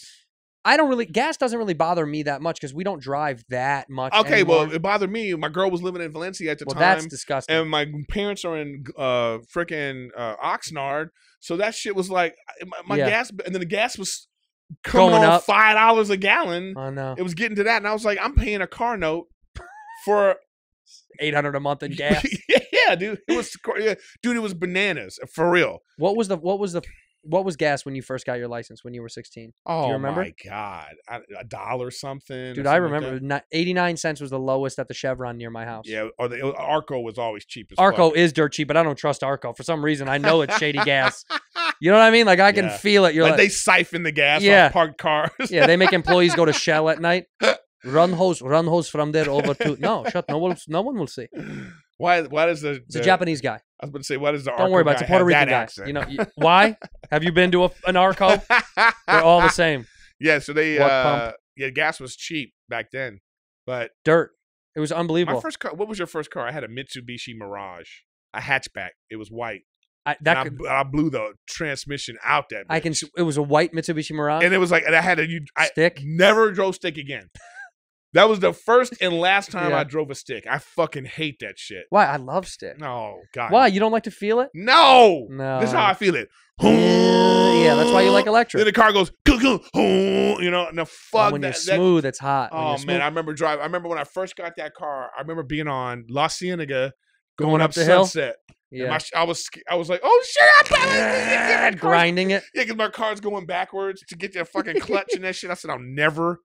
Gas doesn't really bother me that much because we don't drive that much.
Okay,
anymore.
well, it bothered me. My girl was living in Valencia at the
Well,
time.
that's disgusting.
And my parents are in freaking Oxnard. So that shit was like my
Yeah.
gas, and then the gas was coming
Going
on
up.
$5 a gallon.
I know.
It was getting to that, and I was like, I'm paying a car note for
$800 a month in gas.
yeah, dude. It was dude. It was bananas for real.
What was gas when you first got your license when you were 16?
Oh,
Do you remember?
my god, $1 something.
Dude,
or
I
something like
remember
that.
89 cents was the lowest at the Chevron near my house.
Yeah, or the Arco was always cheap as
Arco
fuck.
is dirt cheap, but I don't trust Arco. For some reason, I know it's shady gas. You know what I mean? Like I can
Yeah.
feel it. You're
Like
like,
they siphon the gas
Yeah.
off parked cars.
yeah, they make employees go to Shell at night. Run hose from there over to no, shut. No one will see.
Why does
It's a Japanese guy.
I was about to say, what is the
Don't worry about it. It's a Puerto Rican guy.
Accent?
You know why? Have you been to an Arco? They're all the same.
Yeah, so they
What pump?
yeah, gas was cheap back then. But
Dirt. It was unbelievable.
my first car, what was your first car? I had a Mitsubishi Mirage, a hatchback. It was white. I blew the transmission out that bitch.
It was a white Mitsubishi Mirage.
And it was like, and I had
Stick?
I never drove stick again. That was the first and last time
Yeah.
I drove a stick. I fucking hate that shit.
Why? I love stick.
No, God.
Why? You don't like to feel it?
No.
No.
This is how I feel it.
Yeah, that's why you like
Then
electric.
the car goes, you know, no fuck
When
that.
you're smooth, it's hot. When
Oh
you're
man,
smooth-
I remember driving. I remember when I first got that car. I remember being on La Cienega,
Going up the hill?
Sunset. And
yeah.
I was like, oh shit, I'm
Grinding it.
Yeah, because my car's going backwards to get that fucking clutch and that shit. I said, I'll never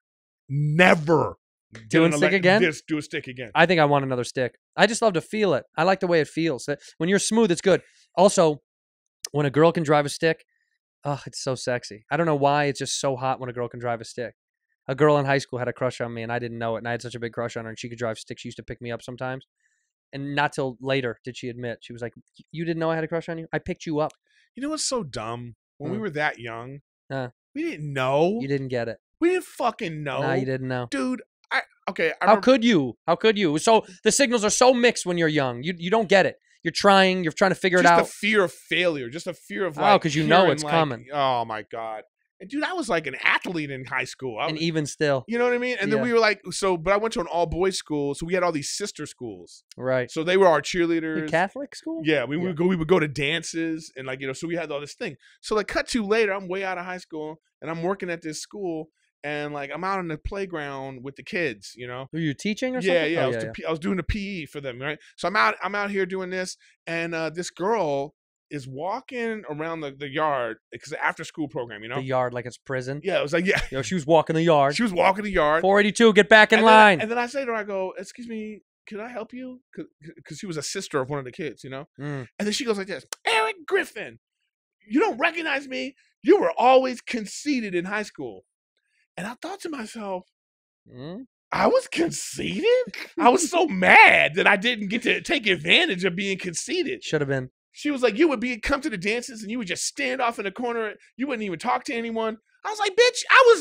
Doing stick again?
Do a stick again.
I think I want another stick. I just love to feel it. I like the way it feels. When you're smooth, it's good. Also, when a girl can drive a stick, oh, it's so sexy. I don't know why. It's just so hot when a girl can drive a stick. A girl in high school had a crush on me, and I didn't know it. And I had such a big crush on her, and she could drive sticks. She used to pick me up sometimes. And not till later did she admit. She was like, you didn't know I had a crush on you? I picked you up.
You know what's so dumb? When we were that young,
Uh.
we didn't know.
You didn't get it.
We didn't fucking know.
No, you didn't know.
Dude, I
How
remember-
could you? How could you? So the signals are so mixed when you're young. You don't get it. You're trying to figure it
just
out.
a fear of failure, just a fear of
Oh,
like
'cause you know
hearing,
it's
like,
coming.
Oh my God. And dude, I was like an athlete in high school.
And even still.
You know what I mean? And then
Yeah.
we were like, but I went to an all boys school, so we had all these sister schools.
Right.
So they were our
Your
cheerleaders.
Catholic school?
Yeah, we would go to dances and like, you know, so we had all this thing. So like cut to later, I'm way out of high school and I'm working at this school and like I'm out on the playground with the kids, you know.
Were you teaching or
Yeah,
something?
yeah.
Oh,
I was doing the PE for them, right? So I'm out here doing this, and this girl is walking around the yard because the after school program, you know.
The yard like it's prison.
Yeah, it was like
Yo, she was walking the yard.
She was walking the yard.
482, get back in
and
line.
and then I say to her, I go, "Excuse me, can I help you?" Because she was a sister of one of the kids, you know.
Mm.
And then she goes like this, "Eric Griffin, you don't recognize me? You were always conceited in high school." And I thought to myself,
Mm.
I was conceited? I was so mad that I didn't get to take advantage of being conceited.
Should have been.
She was like, you would come to the dances and you would just stand off in the corner. You wouldn't even talk to anyone. I was like, bitch,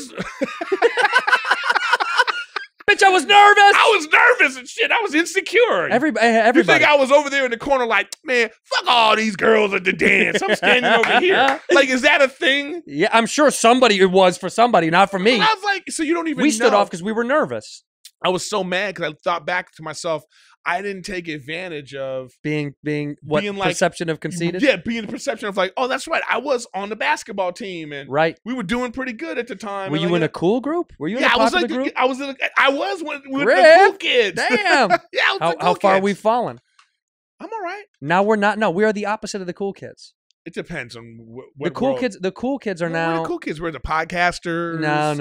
Bitch, I was nervous.
I was nervous and shit. I was insecure. You
Everybody.
think I was over there in the corner like, man, fuck all these girls at the dance. I'm standing over here. Like, is that a thing?
Yeah, I'm sure somebody it was for somebody, not for me.
And I was like, so you don't even
We
know.
stood off because we were nervous.
I was so mad because I thought back to myself, I didn't take advantage of
Being what
Being like-
perception of conceited?
Yeah, being the perception of like, oh, that's right. I was on the basketball team and
Right.
we were doing pretty good at the time.
Were
and
you
like,
in a cool group? Were you in a
I was
popular
like,
group?
I was when we were the
Griff,
cool kids.
Damn.
Yeah, I was the
How
cool
far
kids.
we've fallen.
I'm all right.
Now we're not. No, we are the opposite of the cool kids.
It depends on what
The cool
world.
kids. The cool kids are
We're
now.
the cool kids. We're the podcasters.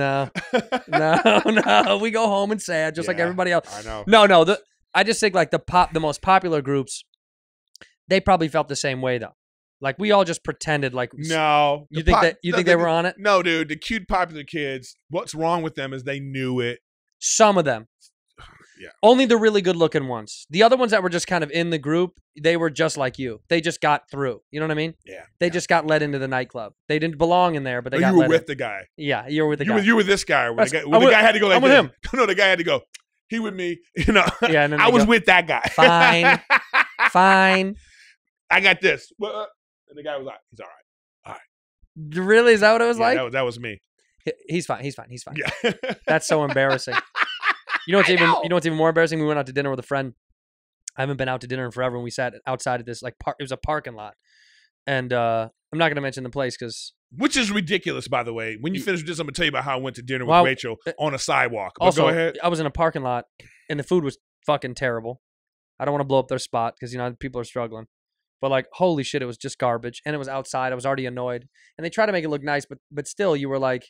No. We go home and sad, just like
Yeah,
everybody else.
I know.
No. I just think like the most popular groups, they probably felt the same way though. Like we all just pretended like.
No.
You think they were on it?
No, dude. The cute popular kids, what's wrong with them is they knew it.
Some of them.
Yeah.
Only the really good looking ones. The other ones that were just kind of in the group, they were just like you. They just got through. You know what I mean?
Yeah.
They just got let into the nightclub. They didn't belong in there, but they
Oh,
got
you were
let
with
in.
the guy.
Yeah, you were with the guy.
You were this guy. When
That's-
the
I'm with-
guy had to go like
I'm with
this.
him.
No, the guy had to go. He with me. You know.
Yeah, and then
I
they
was
go,
with that guy.
Fine. Fine.
I got this. And the guy was like, he's all right.
Really? Is that what it was
Yeah,
like?
that was me.
He's fine.
Yeah.
That's so embarrassing. You know what's even more embarrassing? We went out to dinner with a friend. I haven't been out to dinner in forever, and we sat outside of this like park. It was a parking lot, and I'm not going to mention the place because
Which is ridiculous, by the way. When you finish with this, I'm going to tell you about how I went to dinner with
Well,
Rachel on a sidewalk. But
also
go ahead.
I was in a parking lot, and the food was fucking terrible. I don't want to blow up their spot because people are struggling. But like, holy shit, it was just garbage, and it was outside. I was already annoyed, and they tried to make it look nice, but still, you were like,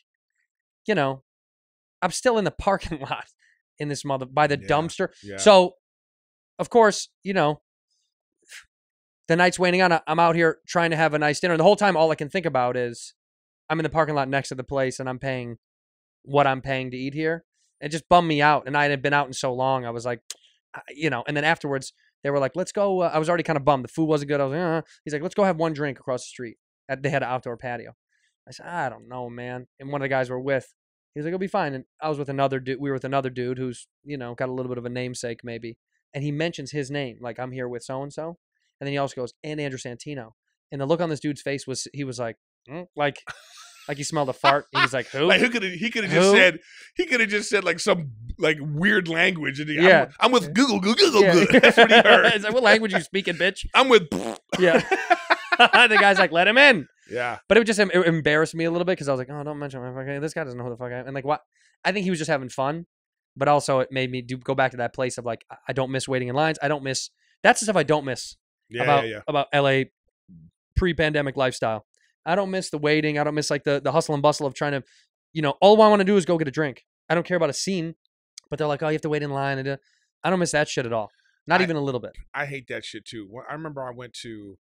I'm still in the parking lot in this by the dumpster.
Yeah.
So, of course, the night's waning on. I'm out here trying to have a nice dinner. And the whole time, all I can think about is I'm in the parking lot next to the place, and I'm paying what I'm paying to eat here. It just bummed me out, and I hadn't been out in so long. I was like, and then afterwards, They were like, let's go. I was already kind of bummed. The food wasn't good. I was like, He's like, let's go have one drink across the street. They had an outdoor patio. I said, I don't know, man. And one of the guys we're with, he was like, it'll be fine. And I was with another dude. We were with another dude who's, got a little bit of a namesake maybe. And he mentions his name, like, I'm here with so-and-so. And then he also goes, and Andrew Santino. And the look on this dude's face was, he was like, like he smelled a fart. He was like, who?
Like he could have just said like some like weird language. And
Yeah.
I'm with Google.
Yeah.
That's what he heard.
It's like, what language you speaking, bitch?
I'm with.
Yeah. The guy's like, let him in.
Yeah.
But it embarrassed me a little bit because I was like, oh, don't mention him. Okay, this guy doesn't know who the fuck I am. And like, what? I think he was just having fun. But also it made me go back to that place of like, I don't miss waiting in lines. That's the stuff I don't miss about LA pre-pandemic lifestyle. I don't miss the waiting. I don't miss like the hustle and bustle of trying to, all I want to do is go get a drink. I don't care about a scene, but they're like, oh, you have to wait in line. And I don't miss that shit at all. Not even a little bit.
I hate that shit too. I remember I went to,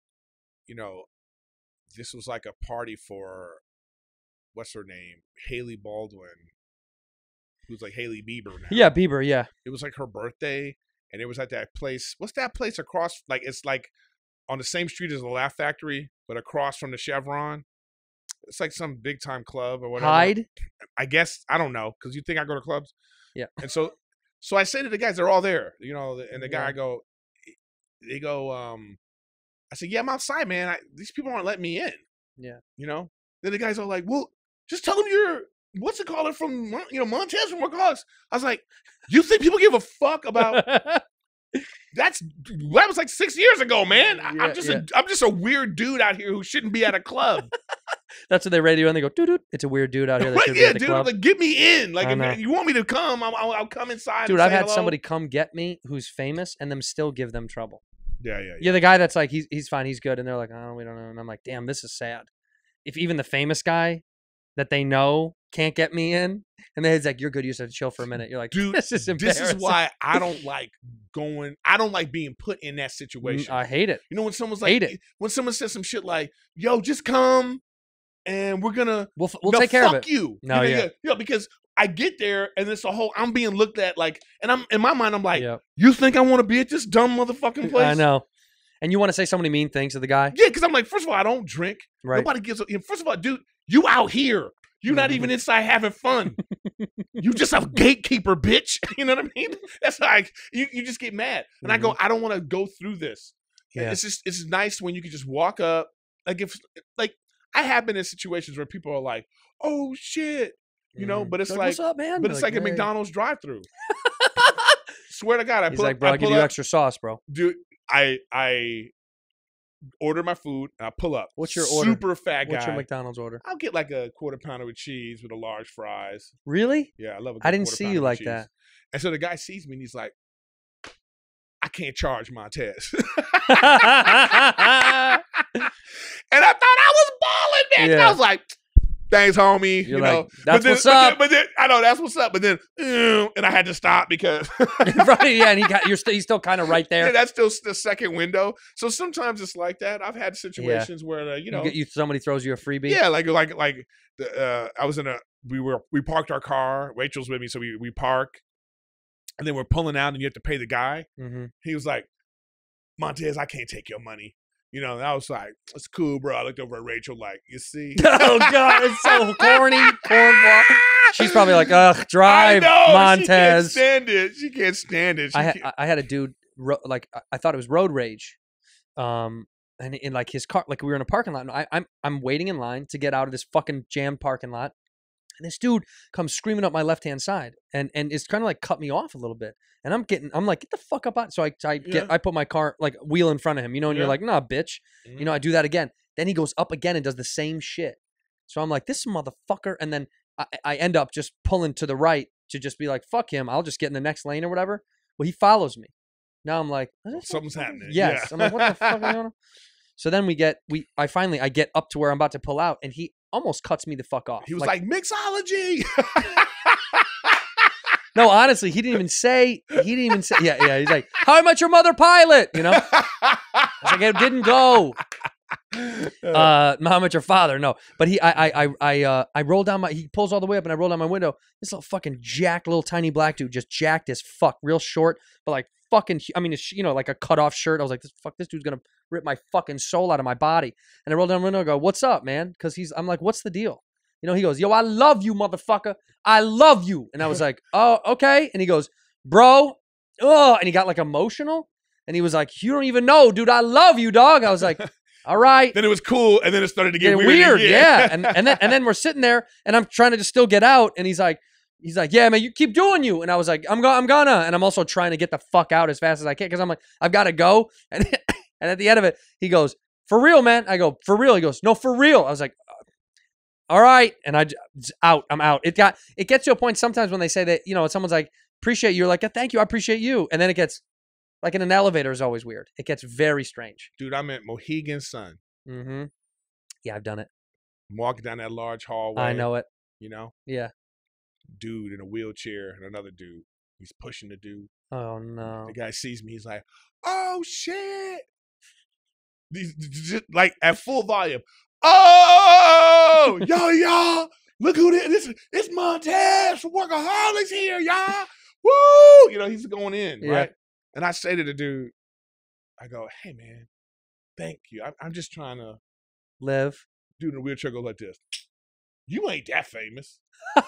this was like a party for, what's her name? Haley Baldwin, who's like Haley Bieber now.
Yeah, Bieber, yeah.
It was like her birthday, and it was at that place. What's that place across? Like, it's like on the same street as the Laugh Factory, but across from the Chevron. It's like some big time club or whatever.
Hyde?
I guess. I don't know, because you think I go to clubs?
Yeah.
And so I say to the guys, they're all there, and the guy they go, I said, yeah, I'm outside, man. These people aren't letting me in.
Yeah.
Then the guys are like, well, just tell them you're, what's it called, from, Montez from Marcos. I was like, you think people give a fuck about, that was like 6 years ago, man. I'm just a weird dude out here who shouldn't be at a club.
That's what they radio and they go, doo-doo. It's a weird dude out here that should be at the club.
Like, get me in. Like, if you want me to come, I'll come inside.
Dude, I've had somebody come get me who's famous and them still give them trouble.
Yeah.
Yeah, the guy that's like, he's fine, he's good. And they're like, oh, we don't know. And I'm like, damn, this is sad. If even the famous guy that they know can't get me in, and then he's like, you're good, you just have to chill for a minute. You're like, dude, this is embarrassing.
This is why I don't like I don't like being put in that situation.
I hate it.
When someone's like, when someone says some shit like, yo, just come and we'll
take care of it.
Fuck you.
No,
because I get there and it's I'm being looked at like, and I'm in my mind, I'm like, you think I want to be at this dumb motherfucking place?
I know. And you want to say so many mean things to the guy?
Yeah, because I'm like, first of all, I don't drink.
Right.
Nobody gives a, first of all, dude, you out here. You're not even inside having fun. You just a gatekeeper, bitch. You know what I mean? That's like, you just get mad. And I go, I don't want to go through this. Yeah. It's nice when you can just walk up. Like I have been in situations where people are like, oh shit. But it's like,
what's up, man?
But it's like a McDonald's drive-thru. Swear to God,
He's like, bro, I'll give you extra sauce, bro.
Dude, I order my food and I pull up.
What's your order?
Super fat guy.
What's your McDonald's order?
I'll get like a quarter pounder with cheese with a large fries.
Really?
Yeah, I love it.
I didn't see you like that.
And so the guy sees me and he's like, I can't charge Montez. And I thought I was balling, man. Yeah. I was like, thanks, homie.
You're like, that's what's up.
But then I know that's what's up. But then, and I had to stop because
right, yeah. And he's still kind of right there.
Yeah, that's still the second window. So sometimes it's like that. I've had situations where
somebody throws you a freebie.
Yeah, I was in we parked our car. Rachel's with me, so we park, and then we're pulling out, and you have to pay the guy. Mm-hmm. He was like, Montez, I can't take your money. And I was like, it's cool, bro. I looked over at Rachel like, you see?
Oh, God, it's so corny. Cornball. She's probably like, ugh, drive, Montez.
She can't stand it.
I had a dude, like, I thought it was road rage. And in like his car, like we were in a parking lot. And I'm waiting in line to get out of this fucking jammed parking lot. And this dude comes screaming up my left-hand side and is trying to like cut me off a little bit. And I'm like, get the fuck up out. So I put my car like wheel in front of him, and you're like, nah, bitch. Mm-hmm. I do that again. Then he goes up again and does the same shit. So I'm like, this motherfucker. And then I end up just pulling to the right to just be like, fuck him. I'll just get in the next lane or whatever. Well, he follows me. Now I'm like,
something's happening.
Yes. Yeah. I'm like, what the fuck is going on? So then I get up to where I'm about to pull out, and he almost cuts me the fuck off.
He was like mixology.
No, honestly, he didn't even say. Yeah. He's like, How I Met Your Mother pilot. I was like, it didn't go. Mom, it's your father. No, but I roll down he pulls all the way up and I roll down my window. This little fucking jacked, little tiny black dude, just jacked as fuck, real short, but like fucking, I mean, it's, like a cut off shirt. I was like, this dude's gonna rip my fucking soul out of my body. And I roll down the window and go, what's up, man? Because I'm like, what's the deal? He goes, yo, I love you, motherfucker. I love you. And I was like, oh, okay. And he goes, bro, and he got like emotional. And he was like, you don't even know, dude, I love you, dog. I was like, all right.
Then it was cool, and then it started to get
weird. Yeah. And then we're sitting there, and I'm trying to just still get out, and he's like, yeah, man, you keep doing you. And I was like, I'm gonna. And I'm also trying to get the fuck out as fast as I can because I'm like, I've got to go. And at the end of it, he goes, for real, man. I go, for real. He goes, no, for real. I was like, all right. And I'm out. It gets to a point sometimes when they say that, someone's like, appreciate you. You're like, thank you. I appreciate you. And then it gets like in an elevator is always weird. It gets very strange.
Dude, I'm at Mohegan Sun.
Mm-hmm. Yeah, I've done it.
I'm walking down that large hallway.
I know it.
Yeah. Dude in a wheelchair and another dude. He's pushing the dude.
Oh, no.
The guy sees me. He's like, oh, shit. Just like at full volume. Oh, y'all. Look who this is. It's Montez from Workaholics here, y'all. Woo. He's going in, right? And I say to the dude, I go, hey, man, thank you. I'm just trying to
live.
Dude in a wheelchair goes like this. You ain't that famous.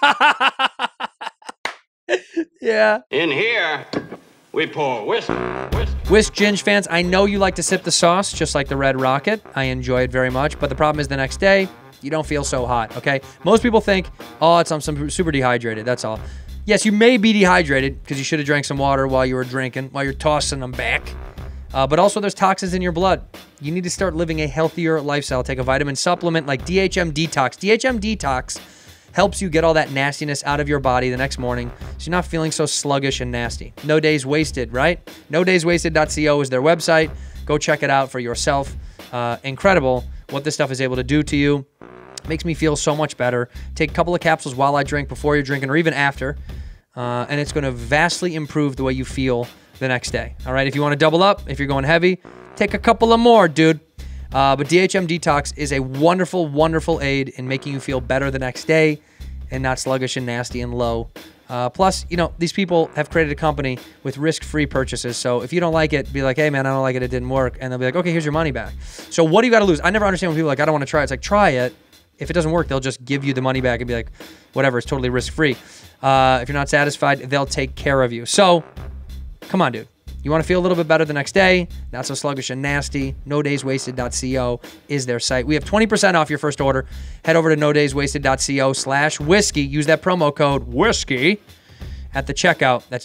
Yeah.
In here, we pour whisk.
Whisk Ginge fans, I know you like to sip the sauce just like the Red Rocket. I enjoy it very much, but the problem is the next day, you don't feel so hot, okay? Most people think, oh, I'm super dehydrated, that's all. Yes, you may be dehydrated because you should have drank some water while you were drinking, while you're tossing them back. But also there's toxins in your blood. You need to start living a healthier lifestyle. Take a vitamin supplement like DHM Detox. DHM Detox helps you get all that nastiness out of your body the next morning so you're not feeling so sluggish and nasty. No Days Wasted, right? NoDaysWasted.co is their website. Go check it out for yourself. Incredible what this stuff is able to do to you. Makes me feel so much better. Take a couple of capsules while I drink, before you're drinking, or even after. And it's going to vastly improve the way you feel the next day. All right, if you want to double up, if you're going heavy, take a couple of more, dude. But DHM Detox is a wonderful, wonderful aid in making you feel better the next day and not sluggish and nasty and low. Plus, these people have created a company with risk-free purchases. So if you don't like it, be like, hey, man, I don't like it. It didn't work. And they'll be like, okay, here's your money back. So what do you got to lose? I never understand when people are like, I don't want to try it. It's like, try it. If it doesn't work, they'll just give you the money back and be like, whatever, it's totally risk-free. If you're not satisfied, they'll take care of you. So come on, dude. You want to feel a little bit better the next day, not so sluggish and nasty, NoDaysWasted.co is their site. We have 20% off your first order. Head over to NoDaysWasted.co/whiskey. Use that promo code whiskey at the checkout. That's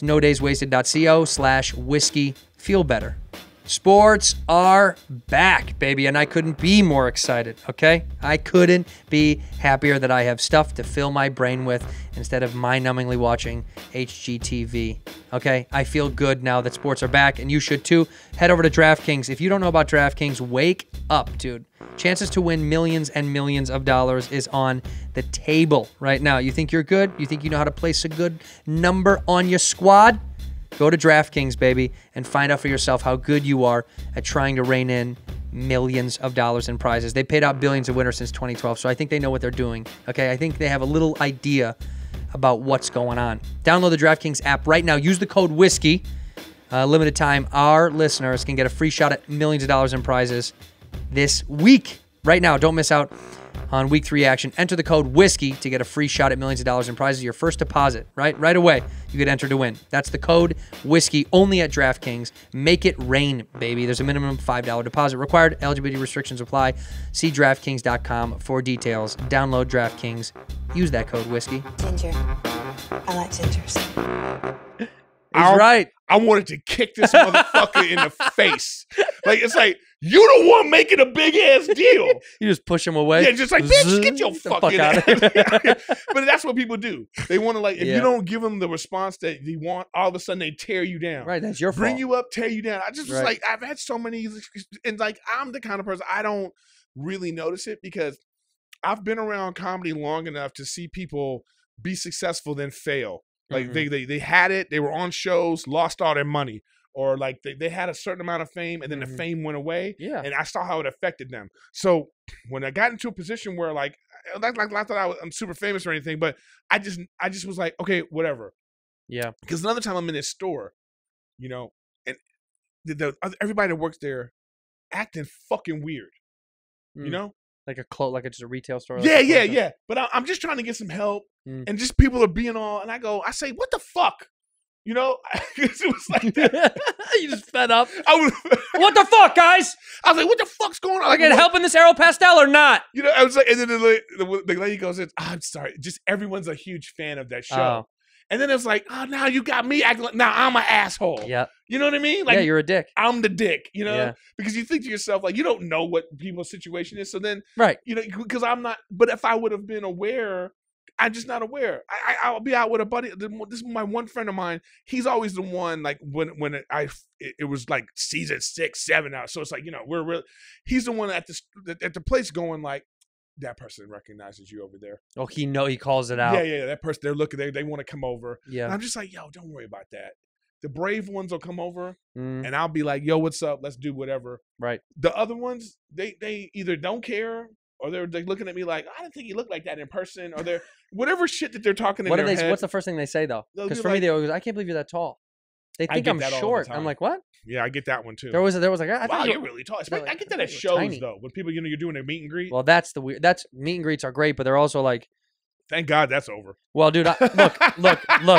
NoDaysWasted.co/whiskey. Feel better. Sports are back, baby, and I couldn't be more excited, okay? I couldn't be happier that I have stuff to fill my brain with instead of mind-numbingly watching HGTV, okay? I feel good now that sports are back, and you should too. Head over to DraftKings. If you don't know about DraftKings, wake up, dude. Chances to win millions and millions of dollars is on the table right now. You think you're good? You think you know how to place a good number on your squad? Go to DraftKings, baby, and find out for yourself how good you are at trying to rein in millions of dollars in prizes. They paid out billions of winners since 2012, so I think they know what they're doing. Okay, I think they have a little idea about what's going on. Download the DraftKings app right now. Use the code whiskey. Limited time, our listeners can get a free shot at millions of dollars in prizes this week. Right now, don't miss out on week 3 action. Enter the code whiskey to get a free shot at millions of dollars in prizes. Your first deposit, right away, you get entered to win. That's the code whiskey only at DraftKings. Make it rain, baby. There's a minimum $5 deposit required. Eligibility restrictions apply. See DraftKings.com for details. Download DraftKings. Use that code whiskey.
Ginger. I like gingers.
He's right.
I wanted to kick this motherfucker in the face. Like, it's like, you the one making a big ass deal.
You just push him away.
Yeah, just like, bitch, get your fucking
out of here.
But that's what people do. They want to, like, if you don't give them the response that they want, all of a sudden they tear you down.
Right, that's your fault.
Bring you up, tear you down. I just was like, I've had so many, and like, I'm the kind of person, I don't really notice it because I've been around comedy long enough to see people be successful then fail. Like they had it, they were on shows, lost all their money. or like they had a certain amount of fame and then the fame went away.
Yeah.
And I saw how it affected them. So when I got into a position where like not that I'm super famous or anything, but I just was like, okay, whatever.
Yeah.
Because another time I'm in this store, and everybody that works there acting fucking weird,
like like it's just a retail store.
Yeah. But I'm just trying to get some help, and just people are being all, and I say, what the fuck, it was like that.
You just fed up.
What
the fuck, guys?
I was like, what the fuck's going on?
I can help in this Aeropostale or not?
I was like, and then the lady goes, I'm sorry, just everyone's a huge fan of that show.
Oh.
And then it's like, oh, now you got me acting like, now I'm an asshole.
Yeah.
You know what I mean? Like,
yeah, you're a dick.
I'm the dick,
Yeah.
because you think to yourself, like, you don't know what people's situation is. So then,
right.
Because I'm not, but if I would have been aware, I'm just not aware. I'll be out with a buddy. This is my one friend of mine. He's always the one, like, when it was like season 6, 7 now. So it's like, he's the one at the place going like, that person recognizes you over there.
Oh, he calls it out.
Yeah. That person, they're looking, they want to come over.
Yeah.
And I'm just like, yo, don't worry about that. The brave ones will come over, and I'll be like, yo, what's up? Let's do whatever.
Right.
The other ones, they either don't care, or they're looking at me like, I didn't think you looked like that in person, or they're whatever shit that they're talking in their head.
What's the first thing they say though? Because for me, they always, I can't believe you're that tall. They think I'm short. I'm like, what?
Yeah, I get that one too.
There was like, I
wow, you're really tall.
Like,
I get that at shows tiny. Though, when people, you're doing a meet and greet.
Well, that's meet and greets are great, but they're also like,
thank God that's over.
Well, dude, look.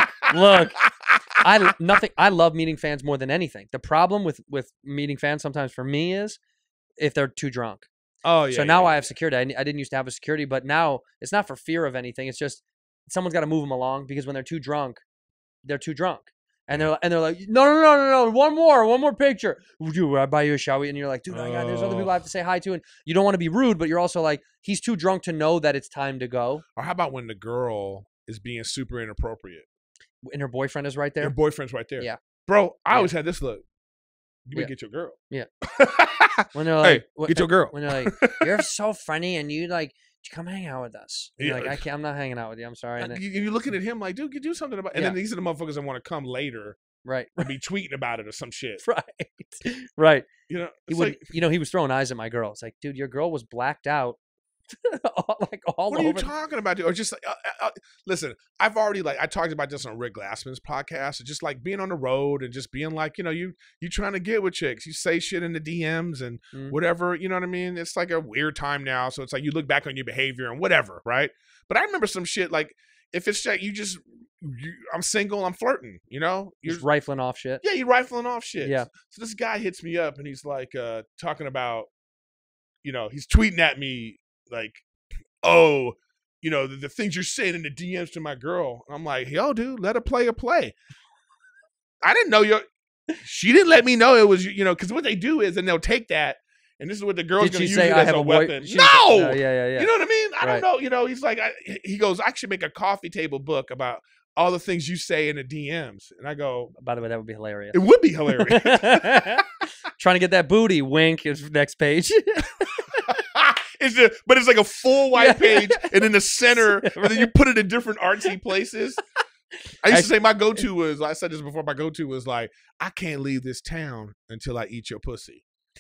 I love meeting fans more than anything. The problem with meeting fans sometimes for me is if they're too drunk.
Oh yeah.
So now I have security. I didn't used to have a security, but now it's not for fear of anything. It's just someone's got to move them along because when they're too drunk, they're too drunk. And they're like, no, one more picture. Dude, I buy you a shower, and you're like, dude, there's other people I have to say hi to, and you don't want to be rude, but you're also like, he's too drunk to know that it's time to go.
Or how about when the girl is being super inappropriate,
and her boyfriend is right there?
Her boyfriend's right there.
Yeah,
bro, I always had this look. You better get your girl.
Yeah. When they're like,
hey, get your girl.
When they're like, you're so funny, and you like. Come hang out with us. And you're like, I'm not hanging out with you. I'm sorry. And
you're looking at him like, dude, you do something about it. And then these are the motherfuckers that want to come later.
Right.
And be tweeting about it or some shit.
Right.
He
was throwing eyes at my girl. It's like, dude, your girl was blacked out. all
what
over.
Are you talking about, dude? Or just listen, I've already I talked about this on Rick Glassman's podcast. It's just like being on the road and just being like, you trying to get with chicks. You say shit in the DMs and whatever, you know what I mean? It's like a weird time now. So it's like you look back on your behavior and whatever, right? But I remember some shit like if it's like I'm single, I'm flirting, You're
just rifling off shit.
Yeah, you're rifling off shit.
Yeah.
So this guy hits me up and he's like talking about, he's tweeting at me like, oh, the things you're saying in the DMs to my girl. I'm like, yo, dude, let her play a play. I didn't know she didn't let me know it was, because what they do is, and they'll take that, and this is what the girl's going to use it as a weapon. No!
Yeah.
You know what I mean? I don't know. He's like, he goes, I should make a coffee table book about all the things you say in the DMs. And I go,
by the way, that would be hilarious.
It would be hilarious.
Trying to get that booty. Wink is next page.
But it's like a full white page, and in the center, and then you put it in different artsy places. I used to say my go-to was, I said this before, my go-to was like, I can't leave this town until I eat your pussy.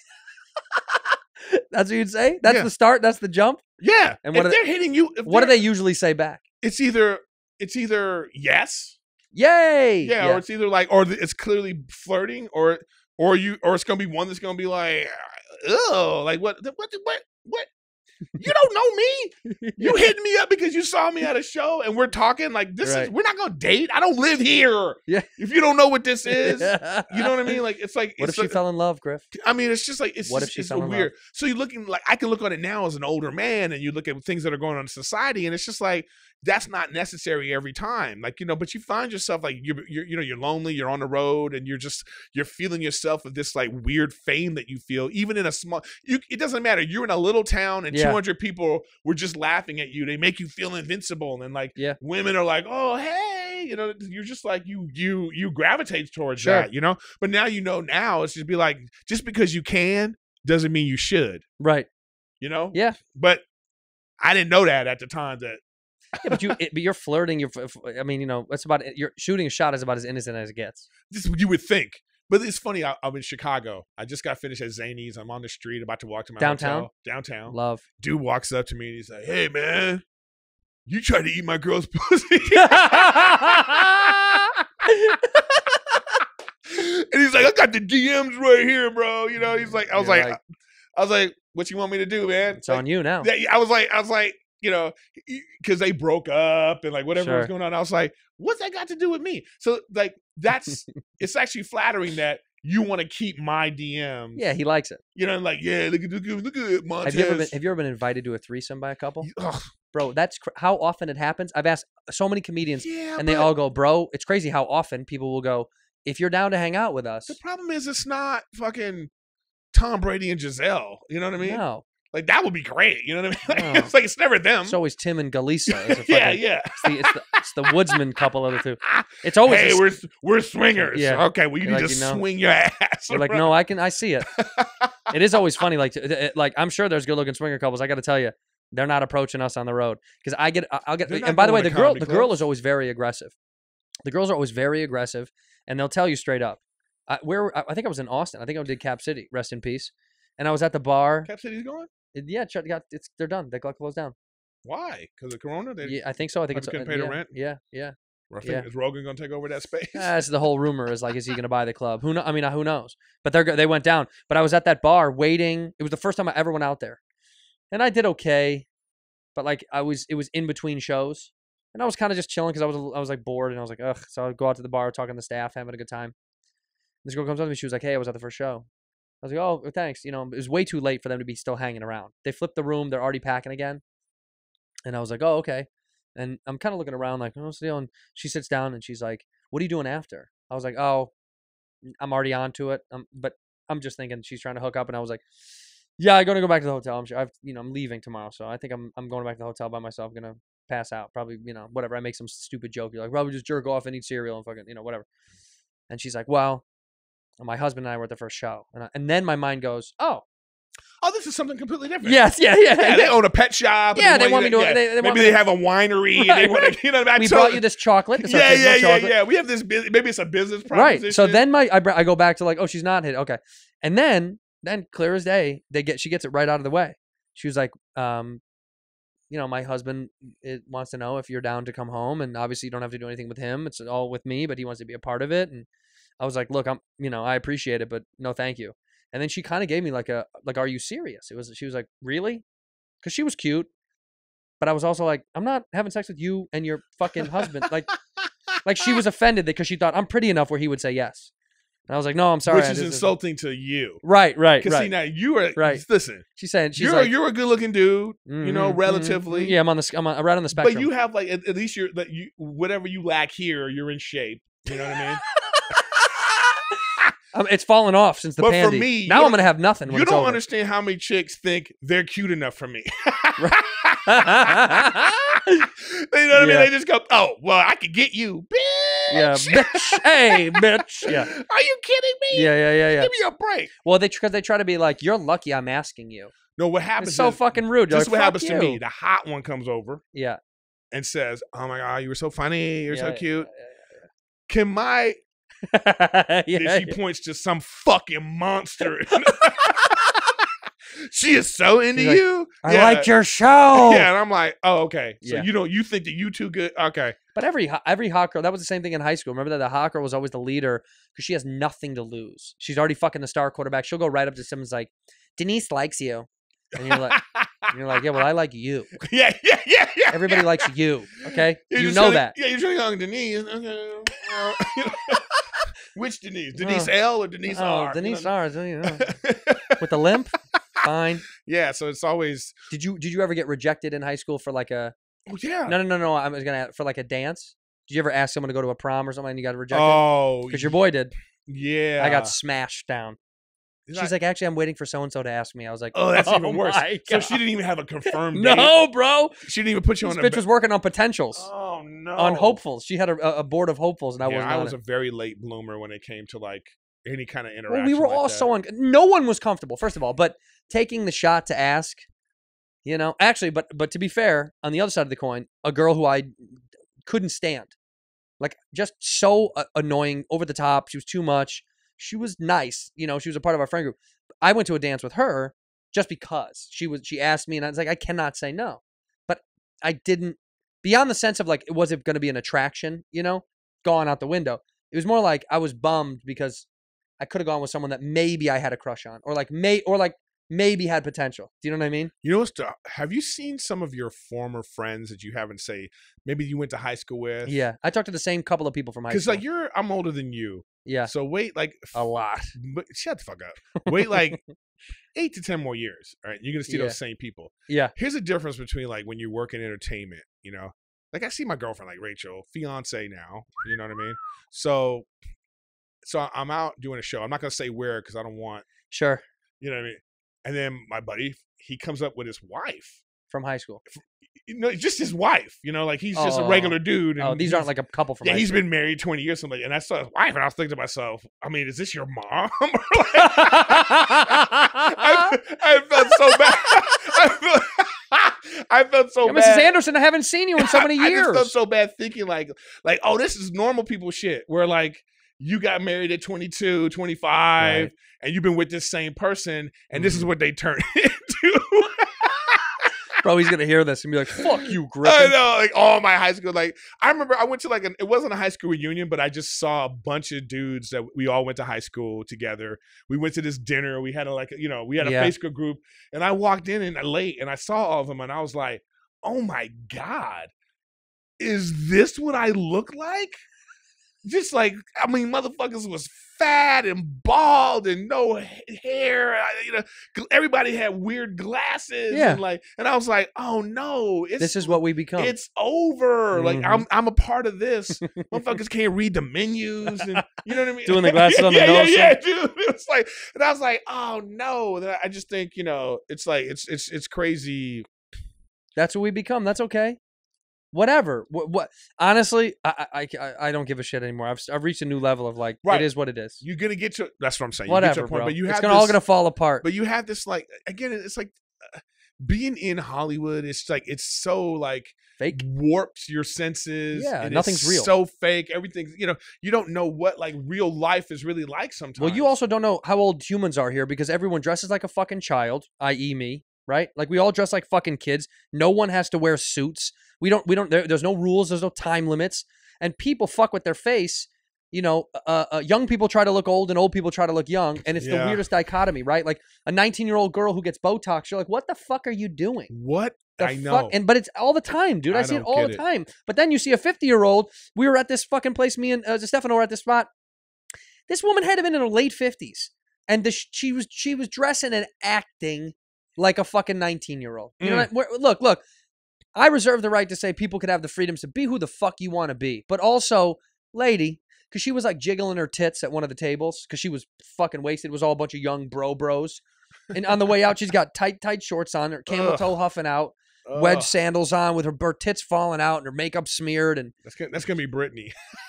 That's what you'd say? That's the start? That's the jump?
Yeah. And if they're hitting you,
what do they usually say back?
It's either yes.
Yay.
Yeah. Or it's either like, or it's clearly flirting, or it's gonna be one that's gonna be like, oh, like what? You don't know me. You hitting me up because you saw me at a show and we're talking like this is, we're not gonna date. I don't live here.
Yeah.
If you don't know what this is, you know what I mean? Like it's like,
what if she fell in love, Griff?
I mean, it's just like it's weird. So you're looking like, I can look on it now as an older man, and you look at things that are going on in society, and it's just like that's not necessary every time. Like, but you find yourself like you're lonely, you're on the road, and you're feeling yourself with this like weird fame that you feel, even in a small. It doesn't matter. You're in a little town, and 200 people were just laughing at you. They make you feel invincible, and like women are like, oh hey, you're just like you gravitate towards that, But now now it's just be like, just because you can doesn't mean you should,
right?
Yeah. But I didn't know that at the time that.
Yeah, but you're flirting. It's about, you're shooting a shot is about as innocent as it gets.
This is what you would think. But it's funny. I'm in Chicago. I just got finished at Zany's. I'm on the street about to walk to my
Downtown?
hotel. Downtown.
Love.
Dude walks up to me and he's like, "Hey, man, you tried to eat my girl's pussy." And he's like, "I got the DMs right here, bro." You know, he's like, I was like, "What you want me to do, man?"
It's on you now.
I was like, you know, because they broke up and like whatever was
Sure.
going on. I was like, what's that got to do with me? So like that's it's actually flattering that you want to keep my DMs.
Yeah, he likes it.
You know, like, yeah, look at Montez.
Have you ever been invited to a threesome by a couple?
Ugh.
Bro, that's how often it happens. I've asked so many comedians,
Yeah,
and they
but
all go, "Bro, it's crazy how often people will go, if you're down to hang out with us."
the problem is it's not fucking Tom Brady and Giselle. You know what I mean?
No,
Like that would be great. You know what I mean? Like,
No.
it's like it's never them.
it's always Tim and Galisa. It's a
yeah,
fucking-
yeah.
It's the Woodsman couple of the two. It's always
Hey,
a-
we're swingers.
Yeah.
Okay, well you
You're
need
like,
to
you know,
swing your ass.
You're like,
around.
no, I see it. It is always funny. Like I'm sure there's good looking swinger couples. I got to tell you, they're not approaching us on the road because I'll get.
They're not
And by the way,
going
the
to
girl
comedy
is
clubs.
always very aggressive. The girls are always very aggressive, and they'll tell you straight up. I think I was in Austin. I think I did Cap City. Rest in peace. And I was at the bar.
Cap City's going?
They're done. They got closed down.
Why? Because of Corona? They
Yeah, I think so. I think
Like
it's
couldn't pay the
yeah,
rent?
Yeah, yeah.
Is Rogan gonna take over that space?
That's the whole rumor is like, is he going to buy the club? Who knows? But they went down. But I was at that bar waiting. It was the first time I ever went out there, and I did okay. But like it was in between shows, and I was kind of just chilling because I was like bored, and I was like, ugh. So I'd go out to the bar, talking to the staff, having a good time. This girl comes up to me. She was like, "Hey, I was at the first show." I was like, "Oh, thanks." You know, it was way too late for them to be still hanging around. They flipped the room. They're already packing again. And I was like, "Oh, okay." And I'm kind of looking around like, "Oh, what's the deal?" And she sits down and she's like, "What are you doing after?" I was like, "Oh, I'm already onto it." But I'm just thinking she's trying to hook up. And I was like, "Yeah, I'm going to go back to the hotel. I'm sure I'm leaving tomorrow. So I think I'm going back to the hotel by myself. I'm going to pass out. Probably, whatever. I make some stupid joke. You're like, probably just jerk off and eat cereal and fucking, whatever." And she's like, "Well, my husband and I were at the first show." And then my mind goes, "Oh,
This is something completely different.
yes, yeah.
Yeah, they own a pet shop. and
Yeah, they want me to-
yeah,
they want
maybe
me
they
to-
have a winery. And
Right,
they want
right.
to, I
We
told-
brought you this chocolate. This
Yeah,
artisanal
yeah.
chocolate."
We have this. Maybe it's a business
Right.
proposition.
So then I go back to like, "Oh, she's not hit." Okay. And then clear as day, she gets it right out of the way. She was like, "My husband wants to know if you're down to come home, and obviously you don't have to do anything with him. It's all with me, but he wants to be a part of it." And I was like, "Look, I appreciate it, but no, thank you." And then she kind of gave me like, "Are you serious?" She was like, "Really?" Because she was cute, but I was also like, "I'm not having sex with you and your fucking husband." Like she was offended because she thought I'm pretty enough where he would say yes. And I was like, "No, I'm sorry."
Which is insulting to you.
Right.
Because see, now you are
Right.
Listen,
She's saying she's
you're
like,
you're a good looking dude.
mhm,
Relatively.
mhm. Yeah, I'm right on the spectrum.
But you have like at least you're that you whatever you lack here, you're in shape. You know what I mean?
It's fallen off since the
But for
pandy.
me,
now
you
I'm gonna have nothing. When
You
it's
don't
over.
understand how many chicks think they're cute enough for me. You know what I mean?
Yeah.
They just go, "Oh, well, I could get you, bitch."
Yeah, bitch. Hey, bitch. Yeah,
Are you kidding me?
yeah.
Give me a break.
Well, because they try to be like, "You're lucky I'm asking you."
No, what happens
It's so
is,
fucking rude. You're
this is
like,
what
"Fuck
happens to me.
you."
The hot one comes over
Yeah.
and says, "Oh my God, you were so funny. You're so
Yeah,
cute." Can my
yeah,
and she points to some fucking monster. She is so into
She's like,
you.
I like your show.
Yeah, and I'm like, "Oh, okay. So
Yeah.
you think that you too good? Okay."
But every hot girl, that was the same thing in high school. Remember that the hot girl was always the leader because she has nothing to lose. She's already fucking the star quarterback. She'll go right up to someone's like, "Denise likes you," and you're like, "Yeah, well, I like you.
Yeah.
Everybody likes you. Okay,
You're
you
just
know
really-
that."
Yeah, you're really young, Denise. Okay. Which Denise? Denise L or Denise R?
Denise R. With the limp. Fine.
Yeah, so it's always.
Did you ever get rejected in high school for like a?
Oh yeah.
No. I was gonna for like a dance. Did you ever ask someone to go to a prom or something and you got rejected?
Oh,
Because your boy did.
yeah.
I got smashed down. She's like, "Actually, I'm waiting for so and so to ask me." I was like,
"Oh, that's even worse."
my
So
God.
she didn't even have a confirmed date.
No, bro.
She didn't even put you
This
on the.
bitch was working on potentials,
Oh no.
on hopefuls. She had a board of hopefuls, and I wasn't
I
on
was
it.
a very late bloomer when it came to like any kind of interaction.
Well, we were
like
all
that.
so no one was comfortable, first of all, but taking the shot to ask, actually, but to be fair, on the other side of the coin, a girl who I couldn't stand, like just so annoying, over the top. She was too much. She was nice. You know, she was a part of our friend group. I went to a dance with her just because she asked me, and I was like, I cannot say no. But I didn't, beyond the sense of like, was it going to be an attraction, you know, gone out the window. It was more like I was bummed because I could have gone with someone that maybe I had a crush on, or maybe had potential. Do you know what I mean?
You know, have you seen some of your former friends that you haven't, say, maybe you went to high school with?
Yeah. I talked to the same couple of people from high school.
Because like I'm older than you.
Yeah.
So wait like
a lot.
But shut the fuck up. Wait like 8 to 10 more years. All right. You're going to see those same people.
Yeah.
Here's a difference between like when you work in entertainment, you know, like I see my girlfriend, like Rachel, fiance now, you know what I mean? So I'm out doing a show. I'm not going to say where, because I don't want,
Sure.
you know what I mean? And then my buddy, he comes up with his wife.
From high school.
You know, just his wife, you know, like he's just a regular dude. And
these aren't like a couple from high
he's
school.
been married 20 years, something. And I saw his wife, and I was thinking to myself, I mean, is this your mom? I felt so bad. I felt so bad.
Mrs. Anderson, I haven't seen you in so many years.
I just felt so bad thinking like, oh, this is normal people shit. Where like you got married at 22, 25, right, and you've been with this same person, and this is what they turn into.
Bro, he's gonna hear this and be like, "Fuck you, Griffin."
I know, like all my high school. Like I remember, I went to it wasn't a high school reunion, but I just saw a bunch of dudes that we all went to high school together. We went to this dinner. We had a Facebook group, and I walked in late, and I saw all of them, and I was like, "Oh my God, is this what I look like?" Just like, I mean, motherfuckers was fat and bald and no hair. You know, everybody had weird glasses.
Yeah.
And I was like, oh no,
this is what we become.
It's over.
Mm-hmm.
Like I'm a part of this. Motherfuckers can't read the menus, and you know what I mean.
Doing the glasses on the nose.
Yeah, dude. It was like, and I was like, oh no. Then I just think, you know, it's like it's crazy.
That's what we become. That's okay. Whatever. What? Honestly, I don't give a shit anymore. I've reached a new level of like, right, it is what it is.
You're gonna get to. That's what I'm saying.
Whatever,
you get to a point,
bro.
But you
it's
have
all gonna fall apart.
But you have this like, again, it's like being in Hollywood. It's like it's so like
fake,
warps your senses.
Yeah, nothing's real.
So fake. Everything's, you know, you don't know what like real life is really like sometimes.
Well, you also don't know how old humans are here because everyone dresses like a fucking child, i.e. me. Right? Like we all dress like fucking kids. No one has to wear suits. There's no rules. There's no time limits. And people fuck with their face. You know, young people try to look old and old people try to look young. And it's the weirdest dichotomy, right? Like a 19-year-old girl who gets Botox. You're like, what the fuck are you doing?
What? I know.
Fuck? But it's all the time, dude. I see it all the time. But then you see a 50-year-old. We were at this fucking place. Me and Stefano were at this spot. This woman had been in her late 50s. And she was dressing and acting like a fucking 19-year-old. You know what? Look. I reserve the right to say people could have the freedoms to be who the fuck you want to be. But also, lady, because she was like jiggling her tits at one of the tables because she was fucking wasted. It was all a bunch of young bros. And on the way out, she's got tight shorts on, her camel toe huffing out, wedge sandals on with her tits falling out and her makeup smeared. And
that's gonna be Brittany.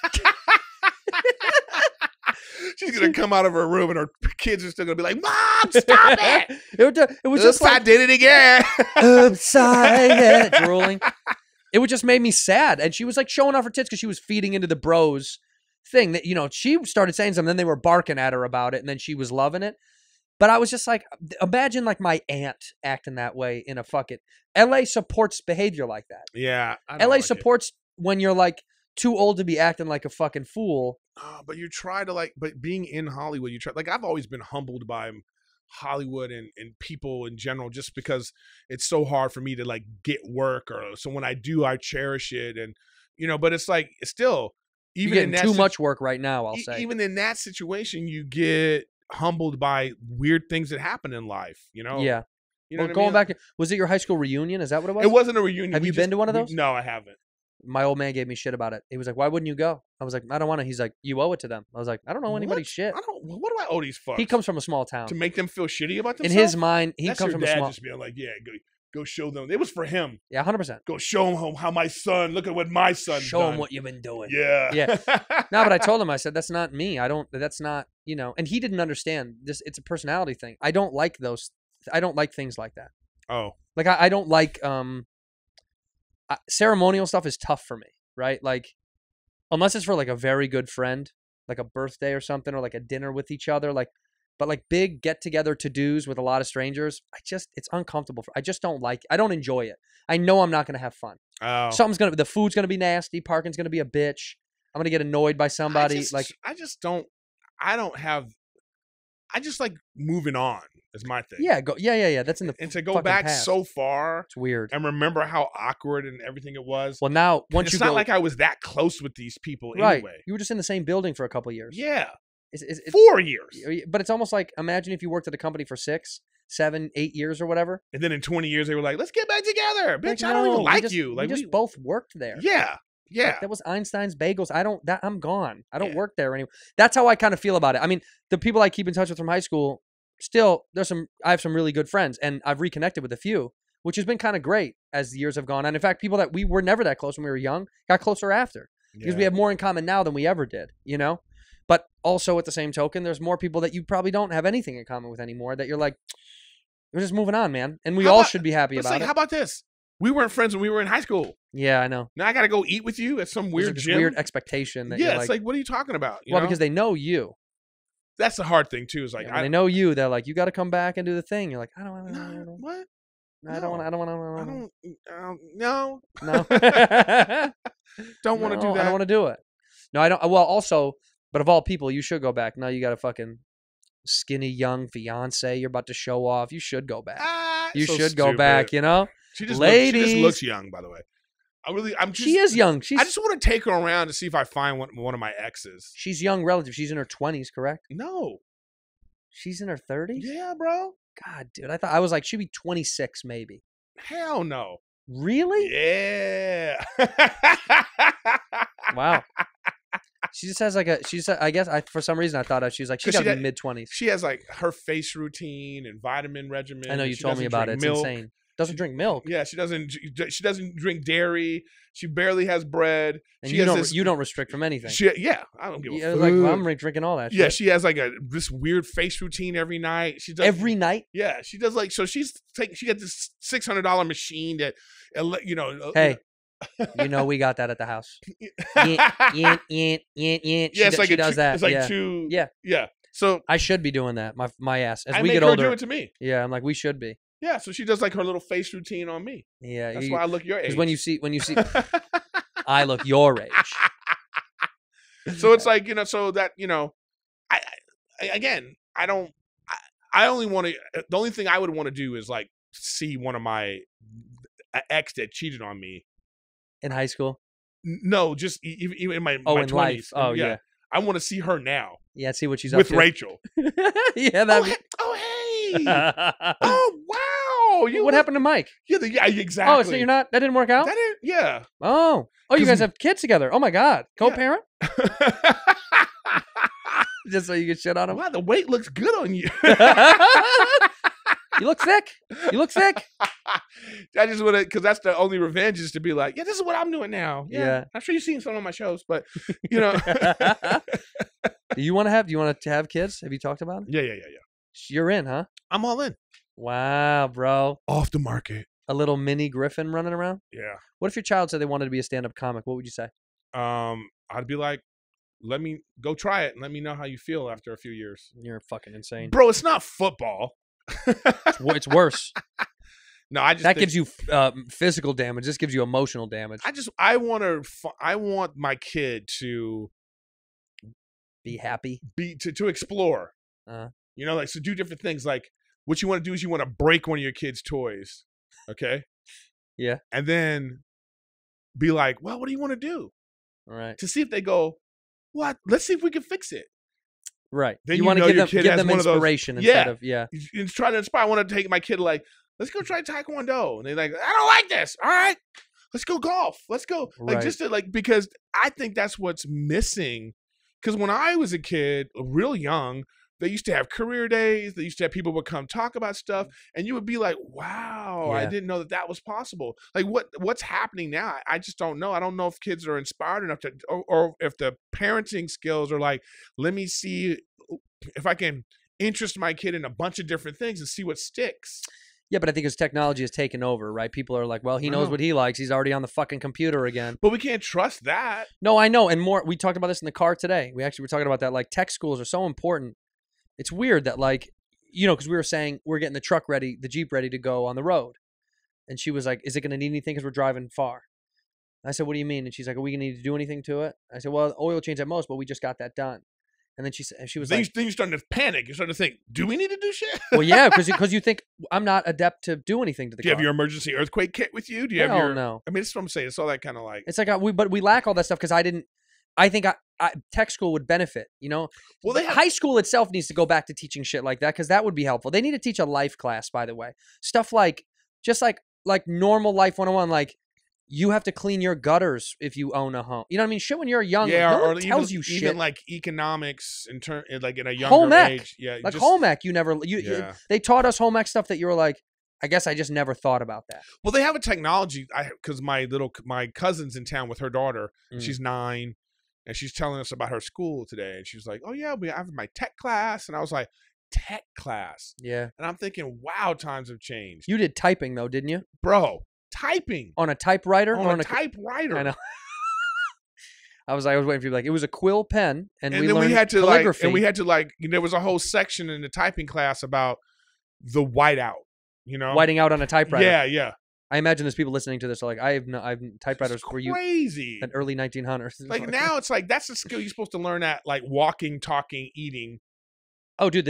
She's going to come out of her room and her kids are still going to be like, Mom, stop it.
It was just like,
I did it again.
Upside drooling. It just made me sad. And she was like showing off her tits because she was feeding into the bros thing that, you know, she started saying something, then they were barking at her about it, and then she was loving it. But I was just like, imagine like my aunt acting that way in a fucking LA supports behavior like that.
Yeah.
LA supports when you're like too old to be acting like a fucking fool.
But you try to but being in Hollywood, you try, like I've always been humbled by Hollywood and people in general, just because it's so hard for me to like get work, or so when I do, I cherish it. And, you know, but it's like, it's still, even in that
too much work right now, I'll say.
Even in that situation, you get humbled by weird things that happen in life, you know?
Yeah.
You know
well, going back, was it your high school reunion? Is that what it was?
It wasn't a reunion.
Have you been to one of those?
No, I haven't.
My old man gave me shit about it. He was like, why wouldn't you go? I was like, I don't want to. He's like, you owe it to them. I was like, I don't know anybody's shit.
What do I owe these fucks?
He comes from a small town.
To make them feel shitty about themselves?
In his mind, he
That's
comes
your
from
dad
a small...
just being like, yeah, go show them. It was for him.
Yeah, 100%.
Go show him how my son, look at what my son's
Show
done.
him what you've been doing.
Yeah.
Yeah. No, but I told him, I said, that's not me. That's not, you know, and he didn't understand this. It's a personality thing. I don't like things like that.
Oh.
Like, I don't like, ceremonial stuff is tough for me, right? Like, unless it's for like a very good friend, like a birthday or something, or like a dinner with each other, but like big get together to dos with a lot of strangers. It's uncomfortable. I just don't like it. I don't enjoy it. I know I'm not gonna have fun.
Oh.
The food's gonna be nasty. Parking's gonna be a bitch. I'm gonna get annoyed by somebody.
I just like moving on is my thing.
Yeah, that's in the
and to go
fucking
back
past.
so far,
It's weird.
and remember how awkward and everything it was.
Well, now once
it's
you
not
go,
like I was that close with these people
right,
anyway.
you were just in the same building for a couple years.
Yeah,
It's
4 years.
But it's almost like, imagine if you worked at a company for 6, 7, 8 years or whatever.
And then in 20 years, they were like, "Let's get back together, bitch."
Like,
I don't
no,
even like
we
you. Like
we just both worked there.
Yeah, yeah.
Like, that was Einstein's Bagels. I'm gone. I don't
Yeah.
work there anymore. That's how I kind of feel about it. I mean, the people I keep in touch with from high school, still, I have some really good friends, and I've reconnected with a few, which has been kind of great as the years have gone on. In fact, people that we were never that close when we were young got closer after, because we have more in common now than we ever did, you know? But also at the same token, there's more people that you probably don't have anything in common with anymore, that you're like, we're just moving on, man. And we all should be happy about it.
How about this? We weren't friends when we were in high school.
Yeah, I know.
Now I got to go eat with you at some
There's
weird
this
gym.
weird expectation that
Yeah,
you're
it's like, what are you talking about? You
well,
know?
because they know you.
That's the hard thing too. Is like,
When they know you, they're like, you got to come back and do the thing. You're like, I don't want to.
what?
I don't want. I don't want
I
to.
don't. No.
No.
Don't want to do
No,
that.
I don't want to do it. No, I don't. Well, also, but of all people, you should go back. Now you got a fucking skinny young fiance you're about to show off. You should go back. You
so
should go back.
stupid.
You know,
She just
ladies.
looks young, by the way.
She is young.
I just want to take her around to see if I find one of my exes.
She's young relative. She's in her 20s, correct?
No.
She's in her 30s?
Yeah, bro.
God, dude. I was like, she'd be 26 maybe.
Hell no.
Really?
Yeah.
Wow. She just has like I guess for some reason I thought she was like, she's got to be mid-20s.
She has like her face routine and vitamin regimen.
I know you told me about it. It's
milk.
insane. Doesn't drink milk.
Yeah, she doesn't drink dairy. She barely has bread.
And
she
you don't restrict from anything.
I don't give a
Yeah,
fuck.
like, I'm drinking all that shit.
Yeah, she has like this weird face routine every night. She does
Every night?
Yeah, she does like she got this $600 machine that
Hey, we got that at the house.
Yeah, it's like
she does that.
It's like
yeah.
two.
Yeah.
Yeah. So
I should be doing that. My ass. As
I
we
make
get
her
older.
do it to me.
Yeah, I'm like, we should be.
Yeah, so she does like her little face routine on me.
Yeah.
That's why I look your age.
Because when you see I look your age.
So it's like, so that, I only want to, the only thing I would want to do is like see one of my ex that cheated on me.
In high school?
No, just even in my
in
20s.
life. Oh, yeah.
I want to see her now.
Yeah, see what she's up
with
to.
Rachel.
Yeah, that.
Hey! Oh wow!
What happened to Mike?
Yeah, exactly.
Oh, so you're not. That didn't work out.
Yeah.
Oh, you guys have kids together. Oh my God, co-parent. Just so you can shit on him.
Wow, the weight looks good on you.
You look thick.
I just want to, because that's the only revenge is to be like, yeah, this is what I'm doing now. Yeah. I'm sure you've seen some of my shows, but
Do you want to have kids? Have you talked about it?
Yeah.
You're in, huh?
I'm all in.
Wow, bro.
Off the market.
A little mini Griffin running around?
Yeah.
What if your child said they wanted to be a stand-up comic? What would you say?
I'd be like, let me go try it and let me know how you feel after a few years.
You're fucking insane.
Bro, it's not football.
It's worse.
No,
that gives you physical damage. This gives you emotional damage.
I want my kid to
be happy,
to explore. Like so do different things. Like what you want to do is you want to break one of your kids' toys, okay?
Yeah, and
then be like, well, what do you want to do?
All right,
to see if they go, what? Let's see if we can fix it.
Right.
Then
you want to give them inspiration instead of
You try to inspire. I want to take my kid like, let's go try Taekwondo, and they're like, I don't like this. All right, let's go golf. Let's go because I think that's what's missing. Because when I was a kid, real young, they used to have career days. They used to have people would come talk about stuff, and you would be like, wow, I didn't know that was possible. Like what's happening now? I just don't know. I don't know if kids are inspired enough to, or if the parenting skills are like, let me see if I can interest my kid in a bunch of different things and see what sticks.
Yeah, but I think as technology has taken over, right? People are like, well, he knows what he likes. He's already on the fucking computer again.
But we can't trust that.
No, I know. And more, we talked about this in the car today. We actually were talking about that. Like, tech schools are so important. It's weird that, like, you know, because we were saying we're getting the truck ready, the Jeep ready to go on the road. And she was like, is it going to need anything because we're driving far? I said, what do you mean? And she's like, are we going to need to do anything to it? I said, well, oil change at most, but we just got that done. And then she was like,
then you're starting to panic. You're starting to think, do we need to do shit?
well, yeah, because you think I'm not adept to do anything to the car.
Do you have your emergency earthquake kit with you? Do you have
Hell
your?
no.
I mean, that's what I'm saying. It's all that kind of like.
It's like but we lack all that stuff because I think tech school would benefit. You know,
Well, they have,
high school itself needs to go back to teaching shit like that because that would be helpful. They need to teach a life class, by the way, stuff like just like normal life 101, like. You have to clean your gutters if you own a home. You know what I mean? Shit, when you're young, no one tells you shit.
Even like economics like in a younger
home ec.
age. Yeah,
like home ec, they taught us home ec stuff that you were like, I guess I just never thought about that.
Well, they have a technology because my cousin's in town with her daughter. She's 9, and she's telling us about her school today. And she's like, "Oh yeah, I have my tech class," and I was like, "Tech class?"
Yeah.
And I'm thinking, "Wow, times have changed."
You did typing though, didn't you?
Bro. Typing
on a typewriter
on a typewriter.
I know. I was waiting for you to be like, it was a quill pen, and we
then
learned
we had to
calligraphy.
there was a whole section in the typing class about the whiteout. You know,
whiting out on a typewriter.
Yeah.
I imagine there's people listening to this are like, I've typewriters
it's
were you
crazy
in early 1900s.
Like now, it's like that's a skill you're supposed to learn at like walking, talking, eating.
Oh, dude,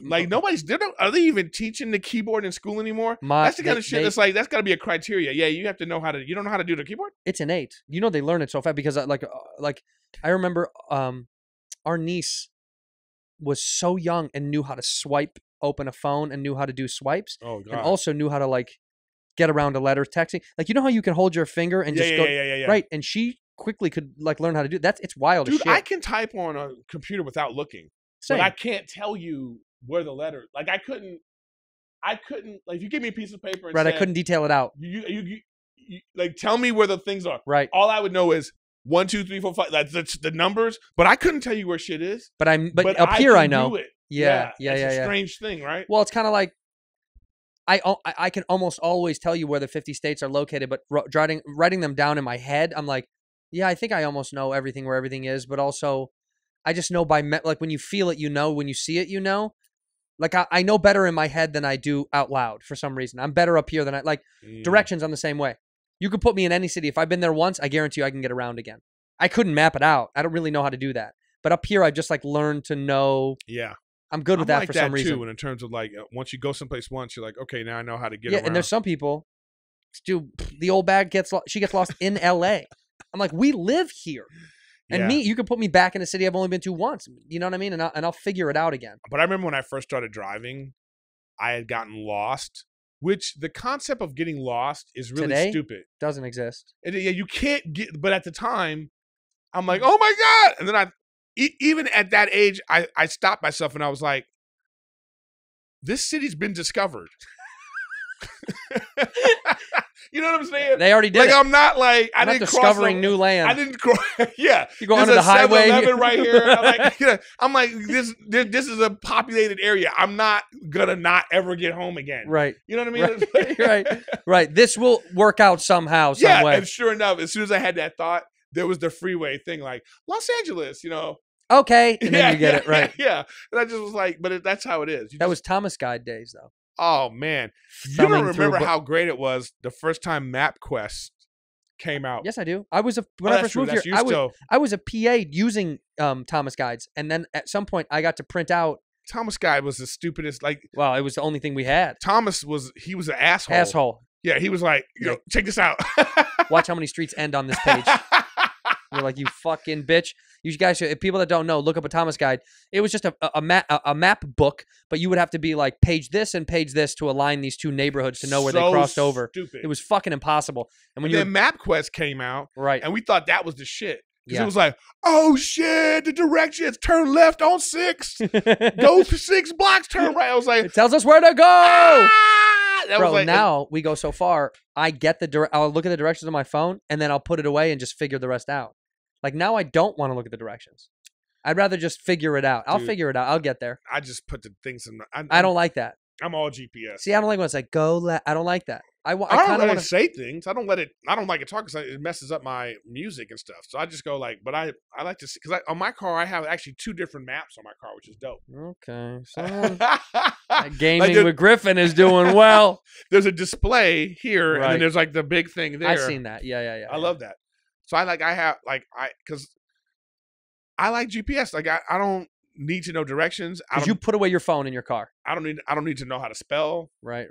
are they even teaching the keyboard in school anymore? That's the kind of shit that's like, that's got to be a criteria. Yeah, you have to know you don't know how to do the keyboard?
It's innate. You know, they learn it so fast because like I remember our niece was so young and knew how to swipe open a phone and knew how to do swipes.
Oh, God.
And also knew how to like get around a letter texting. Like, you know how you can hold your finger and just go.
Yeah.
Right. And she quickly could like learn how to do that. It's wild as
Dude,
shit.
I can type on a computer without looking.
Same.
But I can't tell you where the letter. Like I couldn't. Like if you give me a piece of paper, and
right?
said,
I couldn't detail it out.
You like tell me where the things are.
Right.
All I would know is 1, 2, 3, 4, 5. That's the numbers. But I couldn't tell you where shit is.
But up here I know.
Do it.
Yeah.
It's a strange thing, right?
Well, it's kind of like I can almost always tell you where the 50 states are located, but writing them down in my head, I'm like, yeah, I think I almost know everything where everything is, but also I just know like when you feel it, you know, when you see it, you know, like I know better in my head than I do out loud for some reason. I'm better up here than directions. I'm the same way. You could put me in any city. If I've been there once, I guarantee you I can get around again. I couldn't map it out. I don't really know how to do that. But up here, I've just like learned to know.
Yeah.
I'm good with that for some reason.
Too, and in terms of like, once you go someplace once, you're like, okay, now I know how to get around.
Yeah, and there's some people, dude, the old bag gets lost in L.A. I'm like, we live here. And you can put me back in a city I've only been to once. You know what I mean? And I'll figure it out again.
But I remember when I first started driving, I had gotten lost, which the concept of getting lost is really stupid.
Doesn't exist.
You can't get, but at the time, I'm like, oh my God. And then even at that age, I stopped myself and I was like, this city's been discovered. You know what I'm saying?
They already did.
Like, I'm not like,
I'm not discovering new land.
I didn't cross. Yeah.
You go onto the highway.
7-Eleven right here. I'm like, this is a populated area. I'm not going to not ever get home again.
Right.
You know what I mean?
Right. This will work out somehow, some way.
And sure enough, as soon as I had that thought, there was the freeway thing, like Los Angeles, you know.
Okay. And then you get it. Right.
Yeah. And I just was like, but that's how it is.
That was Thomas Guide days, though.
Oh, man. You don't remember how great it was the first time MapQuest came out.
Yes, I do. When I first moved here, I was a PA using Thomas Guides. And then at some point, I got to print out.
Thomas Guide was the stupidest.
Well, it was the only thing we had.
Thomas was an asshole. Yeah, he was like, check this out.
Watch how many streets end on this page. You're like, you fucking bitch. You guys, people that don't know, look up a Thomas Guide. It was just a map book, but you would have to be like page this and page this to align these two neighborhoods to know where they crossed over.
Stupid.
It was fucking impossible. And
then MapQuest came out,
right?
And we thought that was the shit. Because it was like, oh shit, the directions, turn left on 6, go for 6 blocks, turn right. I was like,
it tells us where to go. Bro, now we go so far. I get I'll look at the directions on my phone and then I'll put it away and just figure the rest out. Like now I don't want to look at the directions. I'd rather just figure it out. I'll figure it out. I'll get there.
I just put the things in.
I don't like that.
I'm all GPS.
See, I don't like when it's like I don't like that. I
I don't
kind of
let
want
it say things. I don't like it talk because it messes up my music and stuff. So I just go like, but I like to see because on my car I have actually 2 different maps on my car, which is dope.
Okay, so gaming with Griffin is doing well.
There's a display here, and
Right.
then there's like the big thing there.
I've seen that. Yeah.
I love that. So because I like GPS. Like I don't need to know directions.
Because you put away your phone in your car.
I don't need to know how to spell.
Right.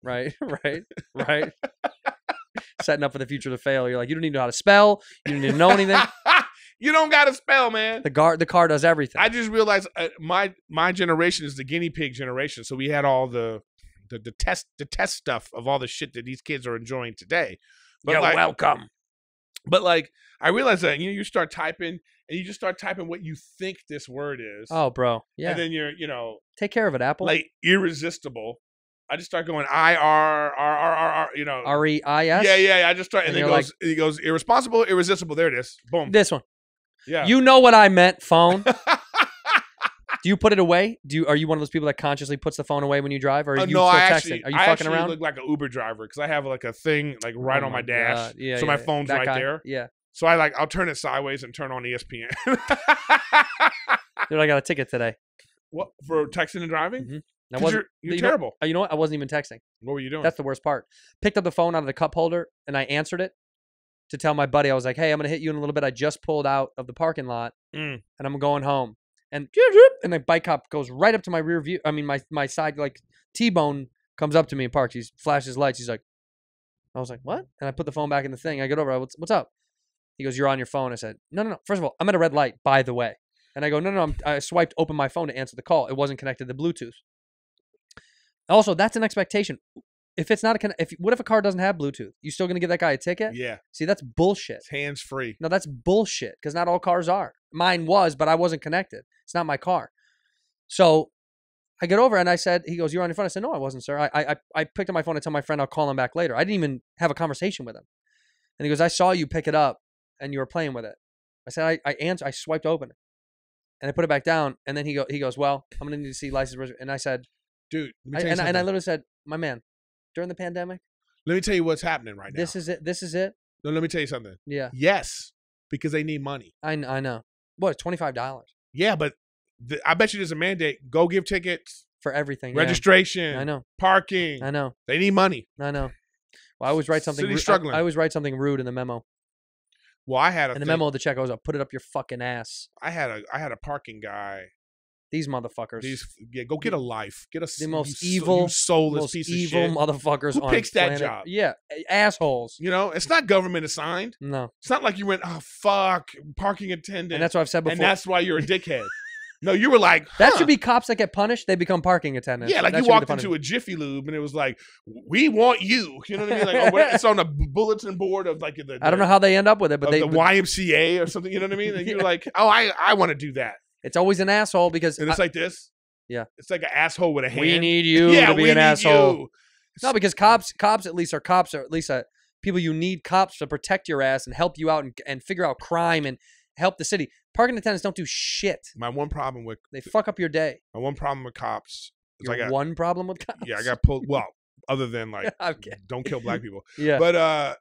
Setting up for the future to fail. You're like, you don't need to know how to spell. You don't need to know anything.
You don't got to spell, man.
The car does everything.
I just realized my generation is the guinea pig generation. So we had all the test stuff of all the shit that these kids are enjoying today. But
You're
like,
welcome.
But like, I realized that you start typing and you just start typing what you think this word is.
Oh, bro. Yeah.
And then you're
Take care of it, Apple.
like irresistible. I just start going IR,
REIS.
Yeah. I just start, and
And
then
you're
he goes irresponsible, irresistible. There it is. Boom.
This one.
Yeah.
You know what I meant, phone. Do you put it away? Are you one of those people that consciously puts the phone away when you drive, or are you
no,
still
I
texting?
actually,
Are you
I
fucking
actually
around?
look like an Uber driver because I have like a thing like right
Oh
on my
my
dash.
God. Yeah,
so my
yeah.
phone's
That
right
guy.
there.
Yeah.
So I'll turn it sideways and turn on ESPN.
Dude, I got a ticket today.
What for texting and driving?
Mhm.
'Cause you're
you know-
terrible.
You know what? I wasn't even texting.
What were you doing?
That's the worst part. Picked up the phone out of the cup holder and I answered it to tell my buddy. I was like, "Hey, I'm gonna hit you in a little bit. I just pulled out of the parking lot and I'm going home." And the bike cop goes right up to my rear view. I mean, my side like T-bone comes up to me and parks. He flashes lights. He's like, I was like, "What?" And I put the phone back in the thing. I get over. What's up? He goes, "You're on your phone." I said, No. First of all, I'm at a red light, by the way. And I go, No. I swiped open my phone to answer the call. It wasn't connected to Bluetooth. Also, that's an expectation. If it's not what if a car doesn't have Bluetooth? You still gonna give that guy a ticket?
Yeah.
See, that's bullshit.
It's hands free.
No, that's bullshit. Because not all cars are. Mine was, but I wasn't connected. It's not my car. So I get over and I said, he goes, "You're on your phone." I said, "No, I wasn't, sir. I picked up my phone to tell my friend I'll call him back later." I didn't even have a conversation with him. And he goes, "I saw you pick it up and you were playing with it." I said, I swiped open it. And I put it back down. And then he goes, "Well, I'm gonna need to see license." And I said,
Dude,
I literally said, "My man, during the pandemic,
let me tell you what's happening right now.
this is it. This is it."
No, let me tell you something.
Yeah,
Yes, because they need money.
I know. What, $25
Yeah, but I bet you there's a mandate. Go give tickets,
for everything? Yeah.
registration,
I know.
parking.
I know.
They need money.
I know. Well, I always write something.
City's struggling.
I always write something rude in the memo.
Well, I had a
In the
thing-
memo of the check, I was like, "Put it up your fucking ass."
I had a parking guy.
These motherfuckers.
Go get a life. Get a
the most
you
evil,
soulless
most
piece
evil
of shit.
motherfuckers
Who
on
picks that
planet.
job?
Yeah, assholes.
You know, it's not government assigned.
No,
It's not like you went, "Oh fuck, parking attendant,"
and that's what I've said before.
and that's why you're a dickhead. No, you were like,
that
huh.
should be cops that get punished. They become parking attendants.
Yeah, like
That
you
should be the
walked
punishment.
into a Jiffy Lube and it was like, "We want you." You know what I mean? Like, or it's on a bulletin board of like the
I don't know how they end up with it, but
of
they.
the YMCA or something. You know what I mean? And you're
Yeah.
like, "Oh, I want to do that."
It's always an asshole because
And it's like this.
Yeah.
It's like an asshole with a hand.
we need you
yeah,
to be
we
an
need
asshole.
you.
No, because cops at least are cops, or at least people you need cops to protect your ass and help you out and figure out crime and help the city. Parking attendants don't do shit.
My one problem with
They fuck up your day.
cops is
Your
I got
one problem with cops.
yeah, I got pulled. Well, other than like
Okay.
don't kill black people,
Yeah.
but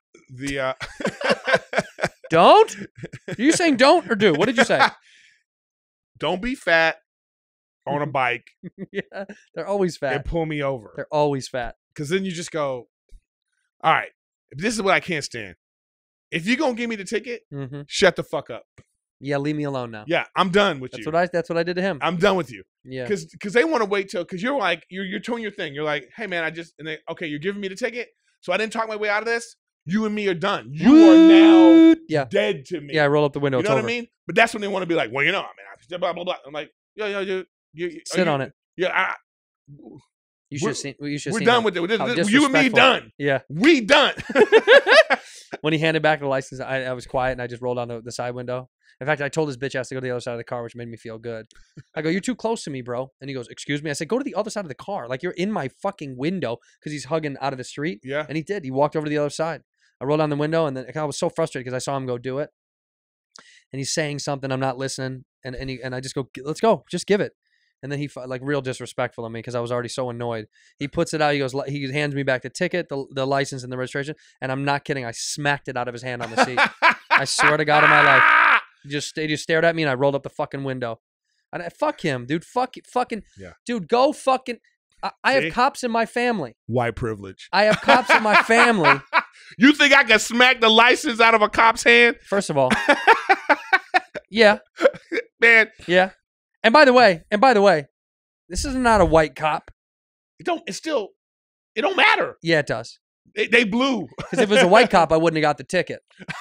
Don't? Are you saying don't or do? What did you say?
don't be fat on a bike
Yeah. They're always
and
fat.
pull me over.
They're always fat.
Because then you just go, all right, this is what I can't stand. If you're gonna give me the ticket,
Mm-hmm.
shut the fuck up.
Yeah, leave me alone now.
Yeah, I'm done with
That's
you.
what I did to him.
I'm done with you.
Yeah.
Because they want to wait till because you're like you're doing your thing. You're like, hey man, okay, you're giving me the ticket, so I didn't talk my way out of this. You and me are done. You are now
Yeah.
dead to me.
Yeah, I roll up the window.
you
It's
know
over.
what I mean? But that's when they want to be like, well, you know, man, blah blah blah. I'm like, you
Sit on it.
Yeah,
You should have seen. You should.
we're
seen
done
how-
with it.
how
You and me
disrespectful.
done.
Yeah.
We done.
When he handed back the license, I was quiet and I just rolled on the side window. In fact, I told his bitch ass to go to the other side of the car, which made me feel good. I go, "You're too close to me, bro." And he goes, "Excuse me." I said, "Go to the other side of the car. Like you're in my fucking window," because he's hugging out of the street.
Yeah.
And he did. He walked over to the other side. I rolled down the window and then I was so frustrated because I saw him go do it. And he's saying something. I'm not listening. And I just go, "Let's go. Just give it." And then he like real disrespectful of me because I was already so annoyed. He puts it out. He goes, he hands me back the ticket, the license, and the registration. And I'm not kidding. I smacked it out of his hand on the seat. I swear to God in my life. They just stared at me and I rolled up the fucking window. And fuck him, dude. Fucking, dude. Go fucking. I have cops in my family.
White privilege.
I have cops in my family.
You think I can smack the license out of a cop's hand?
First of all, yeah,
man.
Yeah. And by the way, this is not a white cop.
It don't matter.
Yeah, it does.
They blue.
Because if it was a white cop, I wouldn't have got the ticket.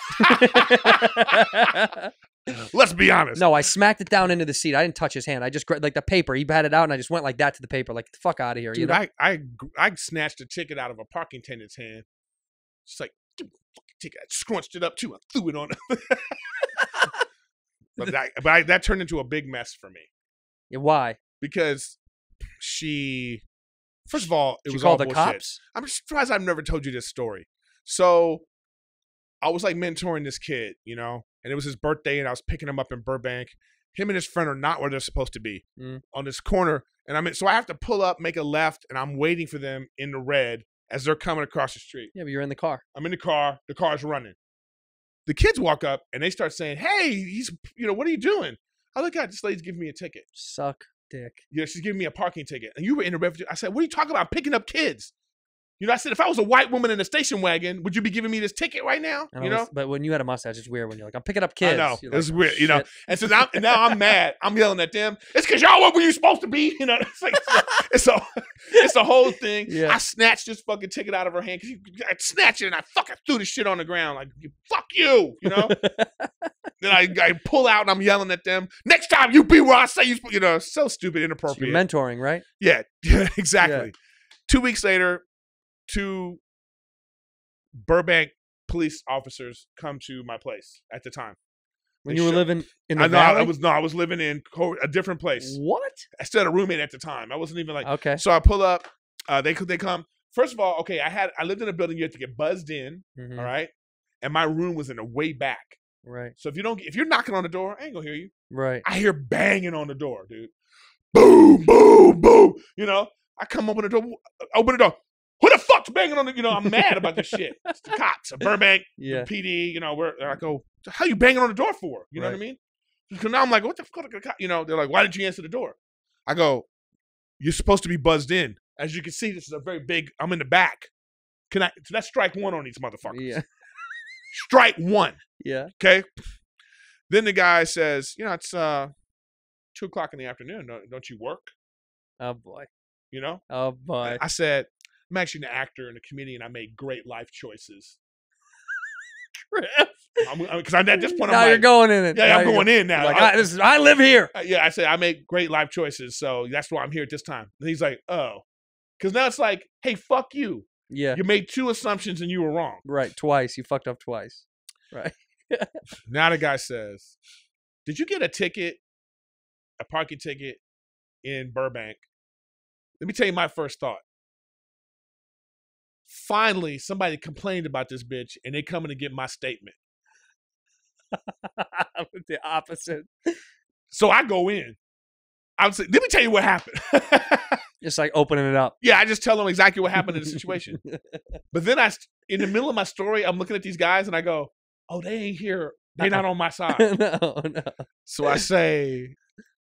Let's be honest.
No, I smacked it down into the seat. I didn't touch his hand. I just grabbed like the paper. He had it out, and I just went like that to the paper, like, get the fuck out of here.
Dude,
you know?
I snatched a ticket out of a parking attendant's hand. Just like, give me the fucking ticket. I scrunched it up too. I threw it on him. But that turned into a big mess for me.
Yeah, why?
Because first of all, it was all
called the
bullshit.
cops?
I'm surprised I've never told you this story. So I was like mentoring this kid, you know, and it was his birthday, and I was picking him up in Burbank. Him and his friend are not where they're supposed to be on this corner, and so I have to pull up, make a left, and I'm waiting for them in the red as they're coming across the street.
Yeah, but you're in the car.
I'm in the car. The car's running. The kids walk up and they start saying, "Hey, what are you doing?" I look at this lady's giving me a ticket.
Suck dick.
Yeah, she's giving me a parking ticket. And you were in the refugee. I said, "What are you talking about? Picking up kids?" You know, I said, if I was a white woman in a station wagon, would you be giving me this ticket right now? You know?
But when you had a mustache, it's weird when you're like, I'm picking up kids.
I know.
You're
It's
like,
weird, you know.
shit.
And so now I'm mad. I'm yelling at them. It's because y'all weren't where you supposed to be. You know, it's the whole thing.
Yeah.
I snatched this fucking ticket out of her hand. I snatched it and I fucking threw the shit on the ground. Like, fuck you, you know? Then I pull out and I'm yelling at them. Next time you be where I say you know, so stupid,
So
inappropriate.
you're mentoring, right?
Yeah, exactly. Yeah. 2 weeks later, 2 Burbank police officers come to my place at the time.
When you were living in the valley?
I was living in a different place.
What?
I still had a roommate at the time. I wasn't even like,
okay.
So I pull up. They come. First of all, okay, I lived in a building you had to get buzzed in.
Mm-hmm.
All right, and my room was in the way back.
Right.
So if you're knocking on the door, I ain't gonna hear you.
Right.
I hear banging on the door, dude. Boom, boom, boom. You know, I come open the door. Who the fuck's banging on the, you know, I'm mad about this shit. It's the cops, Burbank, PD, you know, I go, how you banging on the door for? You know what I mean? Because now I'm like, what the fuck? You know, they're like, why didn't you answer the door? I go, you're supposed to be buzzed in. As you can see, this is a very big, I'm in the back. That's strike one on these motherfuckers.
Yeah.
Strike one.
Yeah.
Okay. Then the guy says, you know, it's 2:00 in the afternoon. Don't you work?
Oh, boy.
You know?
Oh, boy.
I said, I'm actually an actor and a comedian. I make great life choices. Because at this point,
now you're going in it.
Yeah, I'm going in now.
Like, I live here.
Yeah, I said I make great life choices, so that's why I'm here at this time. And he's like, oh, because now it's like, hey, fuck you.
Yeah,
you made 2 assumptions and you were wrong.
Right, twice. You fucked up twice. Right.
Now the guy says, did you get a parking ticket in Burbank? Let me tell you my first thought. Finally, somebody complained about this bitch, and they coming to get my statement.
The opposite.
So I go in. I would say, let me tell you what happened.
Just like opening it up.
Yeah, I just tell them exactly what happened in the situation. But then in the middle of my story, I'm looking at these guys, and I go, oh, they ain't here. They're not on my side.
No.
So I say,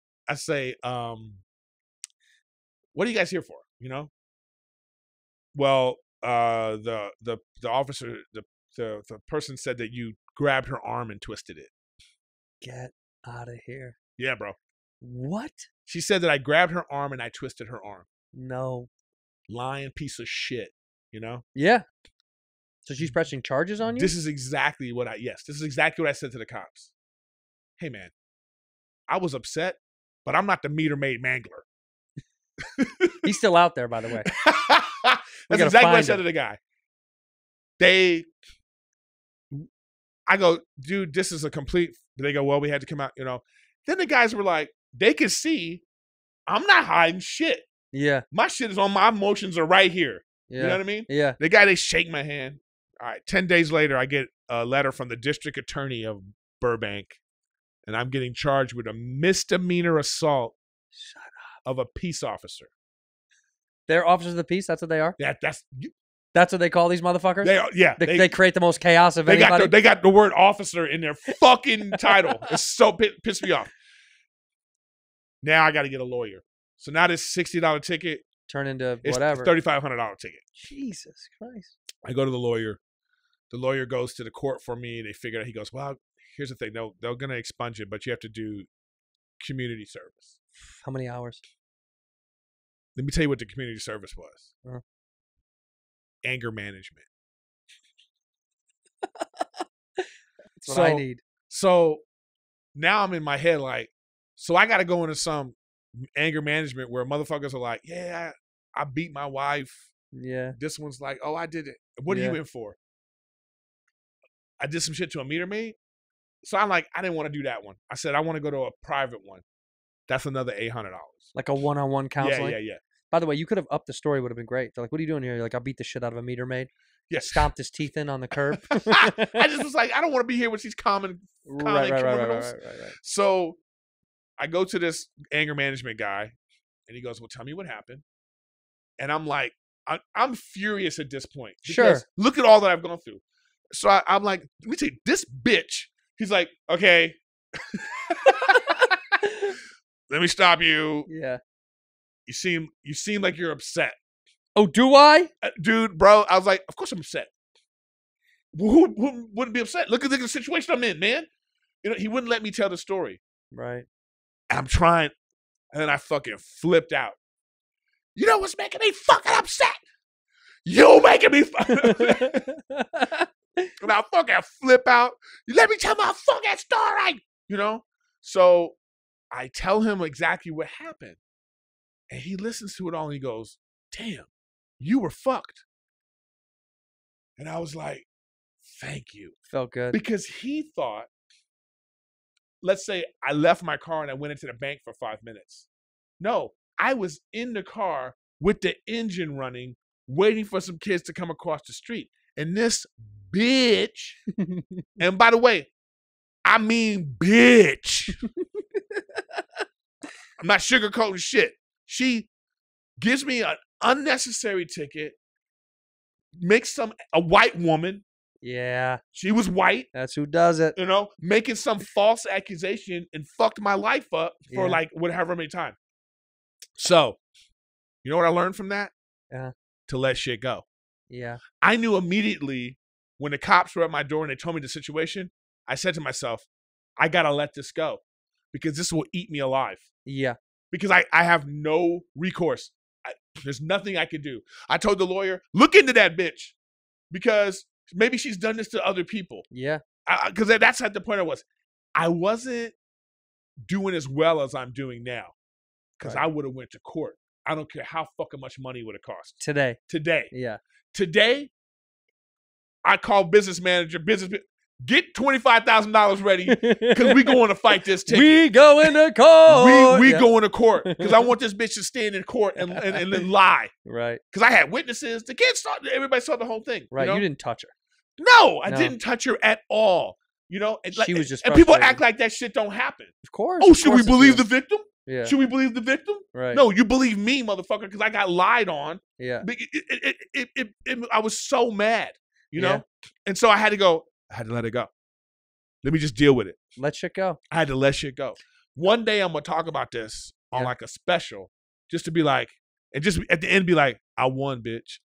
what are you guys here for? You know? Well, the officer, the person said that you grabbed her arm and twisted it.
Get out of here.
Yeah, bro.
What?
She said that I grabbed her arm and I twisted her arm.
No.
Lying piece of shit, you know?
Yeah. So she's pressing charges on you?
This is exactly what I said to the cops. Hey, man, I was upset, but I'm not the meter maid mangler.
He's still out there, by the way.
That's exactly what I said to the guy. I go, dude, this is a complete. They go, well, we had to come out, you know. Then the guys were like, they could see I'm not hiding shit.
Yeah.
My shit is on, my emotions are right here.
Yeah.
You know what I mean?
Yeah.
The guy, they shake my hand. All right. 10 days later, I get a letter from the district attorney of Burbank, and I'm getting charged with a misdemeanor assault of a peace officer.
They're officers of the peace. That's what they are. That's what they call these motherfuckers.
They are. Yeah,
They create the most chaos of anybody.
They got the word officer in their fucking title. It's so pissed me off. Now I got to get a lawyer. So now this $60 ticket
turn into
it's
whatever.
$3,500 ticket.
Jesus Christ.
I go to the lawyer. The lawyer goes to the court for me. They figure out. He goes, well, here's the thing. They're going to expunge it, but you have to do community service.
How many hours?
Let me tell you what the community service was.
Uh-huh.
Anger management.
That's what I need.
So now I'm in my head like, so I got to go into some anger management where motherfuckers are like, yeah, I beat my wife.
Yeah.
This one's like, oh, I did it. What are you in for? I did some shit to a meter maid. So I'm like, I didn't want to do that one. I said, I want to go to a private one. That's another $800.
Like a one-on-one counseling?
Yeah.
By the way, you could have upped the story. Would have been great. They're like, what are you doing here? You're like, I beat the shit out of a meter maid.
Yeah.
Stomped his teeth in on the curb.
I just was like, I don't want to be here with these common criminals.
Right.
So I go to this anger management guy, and he goes, well, tell me what happened. And I'm like, I'm furious at this point.
Sure.
Look at all that I've gone through. So I'm like, let me tell you, this bitch. He's like, okay. Let me stop you.
Yeah.
You seem like you're upset.
Oh, do I?
Dude, bro, I was like, of course I'm upset. Who wouldn't be upset? Look at the situation I'm in, man. You know, he wouldn't let me tell the story.
Right.
I'm trying, and then I fucking flipped out. You know what's making me fucking upset? You making me and I fucking flip out. You let me tell my fucking story. You know? So I tell him exactly what happened. And he listens to it all and he goes, damn, you were fucked. And I was like, thank you.
Felt good.
Because he thought, let's say I left my car and I went into the bank for 5 minutes. No, I was in the car with the engine running, waiting for some kids to come across the street. And this bitch, and by the way, I mean bitch. I'm not sugarcoating shit. She gives me an unnecessary ticket, makes a white woman.
Yeah.
She was white.
That's who does it.
You know, making some false accusation and fucked my life up for like whatever many time. So, you know what I learned from that?
Yeah.
To let shit go.
Yeah.
I knew immediately when the cops were at my door and they told me the situation, I said to myself, I got to let this go because this will eat me alive.
Yeah.
Because I have no recourse. There's nothing I can do. I told the lawyer, look into that bitch because maybe she's done this to other people.
Yeah.
Because that's at the point I was. I wasn't doing as well as I'm doing now because I would have went to court. I don't care how fucking much money it would have cost.
Today.
Yeah. Today, I call business manager, get $25,000 ready because we going to fight this ticket.
We go into court.
We go into court because I want this bitch to stand in court and then lie.
Right.
Because I had witnesses. The kids saw, everybody saw the whole thing.
Right.
You know?
You didn't touch her.
No, I didn't touch her at all. You know, and
she was just
and people act like that shit don't happen.
Of course.
Oh, should we believe the victim?
Yeah.
Should we believe the victim?
Right.
No, you believe me, motherfucker, because I got lied on.
Yeah.
I was so mad, you know?
Yeah.
And so I had to let it go. Let me just deal with it.
Let shit go.
I had to let shit go. One day I'm going to talk about this on like a special just to be like, and just at the end be like, I won, bitch.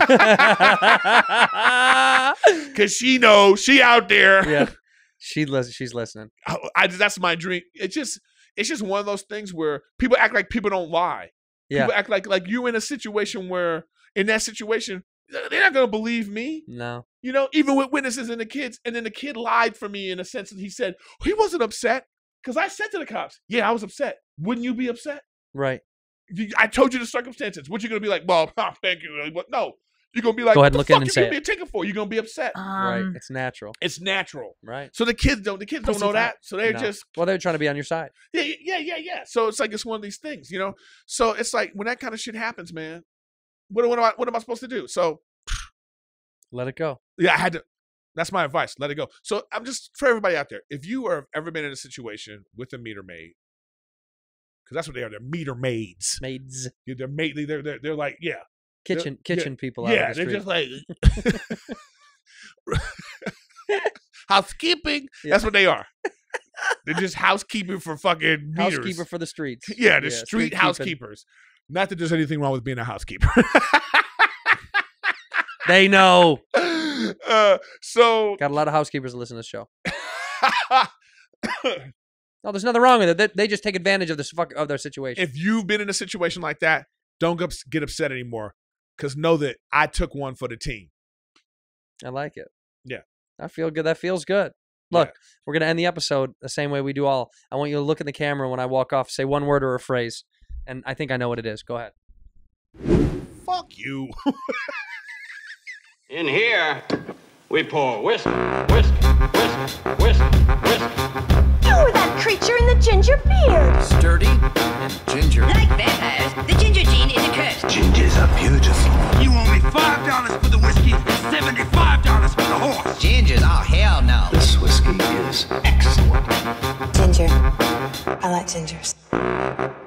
Because she knows, she out there.
Yeah. She's listening.
That's my dream. It's just one of those things where people act like people don't lie.
Yeah.
People act like you're in a situation where, in that situation, they're not going to believe me.
No.
You know, even with witnesses and the kids. And then the kid lied for me in a sense that he said, he wasn't upset. Because I said to the cops, yeah, I was upset. Wouldn't you be upset?
Right.
I told you the circumstances. What you going to be like, well, thank you. But no. You're going to be like,
go ahead and
what
look
the
in
fuck
and
you
say
give me a ticket for? You're going to be upset.
Right. It's natural.
It's natural.
Right.
So the kids don't know that. So they're just.
Well, they're trying to be on your side.
Yeah. So it's like, it's one of these things, you know? So it's like, when that kind of shit happens, man, what am I supposed to do? So.
Let it go.
Yeah, that's my advice. Let it go. So I'm just, for everybody out there, if you have ever been in a situation with a meter maid because that's what they are. They're meter maids.
Maids.
They're like, yeah.
Kitchen people out
Yeah,
of the
they're
street.
just like housekeeping.
Yeah.
That's what they are. They're just housekeeping for fucking meters.
Housekeeper for the streets.
Yeah, they're street
street keeping.
housekeepers. Not that there's anything wrong with being a housekeeper.
They know.
So
Got a lot of housekeepers that listen to the show. No, there's nothing wrong with it. They just take advantage of their situation.
if you've been in a situation like that, don't get upset anymore. Because know that I took one for the team.
I like it.
Yeah.
I feel good. That feels good. Look, we're going to end the episode the same way we do all. I want you to look in the camera when I walk off, say one word or a phrase. And I think I know what it is. Go ahead.
Fuck you.
In here, we pour whisk, whisk, whisk, whisk, whisk.
You were that creature in the ginger beard.
Sturdy and ginger.
Like vampires, the ginger gene is a curse.
Gingers are beautiful.
You owe me $5 for the whiskey and $75 for the horse.
Gingers? Oh, hell no.
This whiskey is excellent.
Ginger. I like gingers.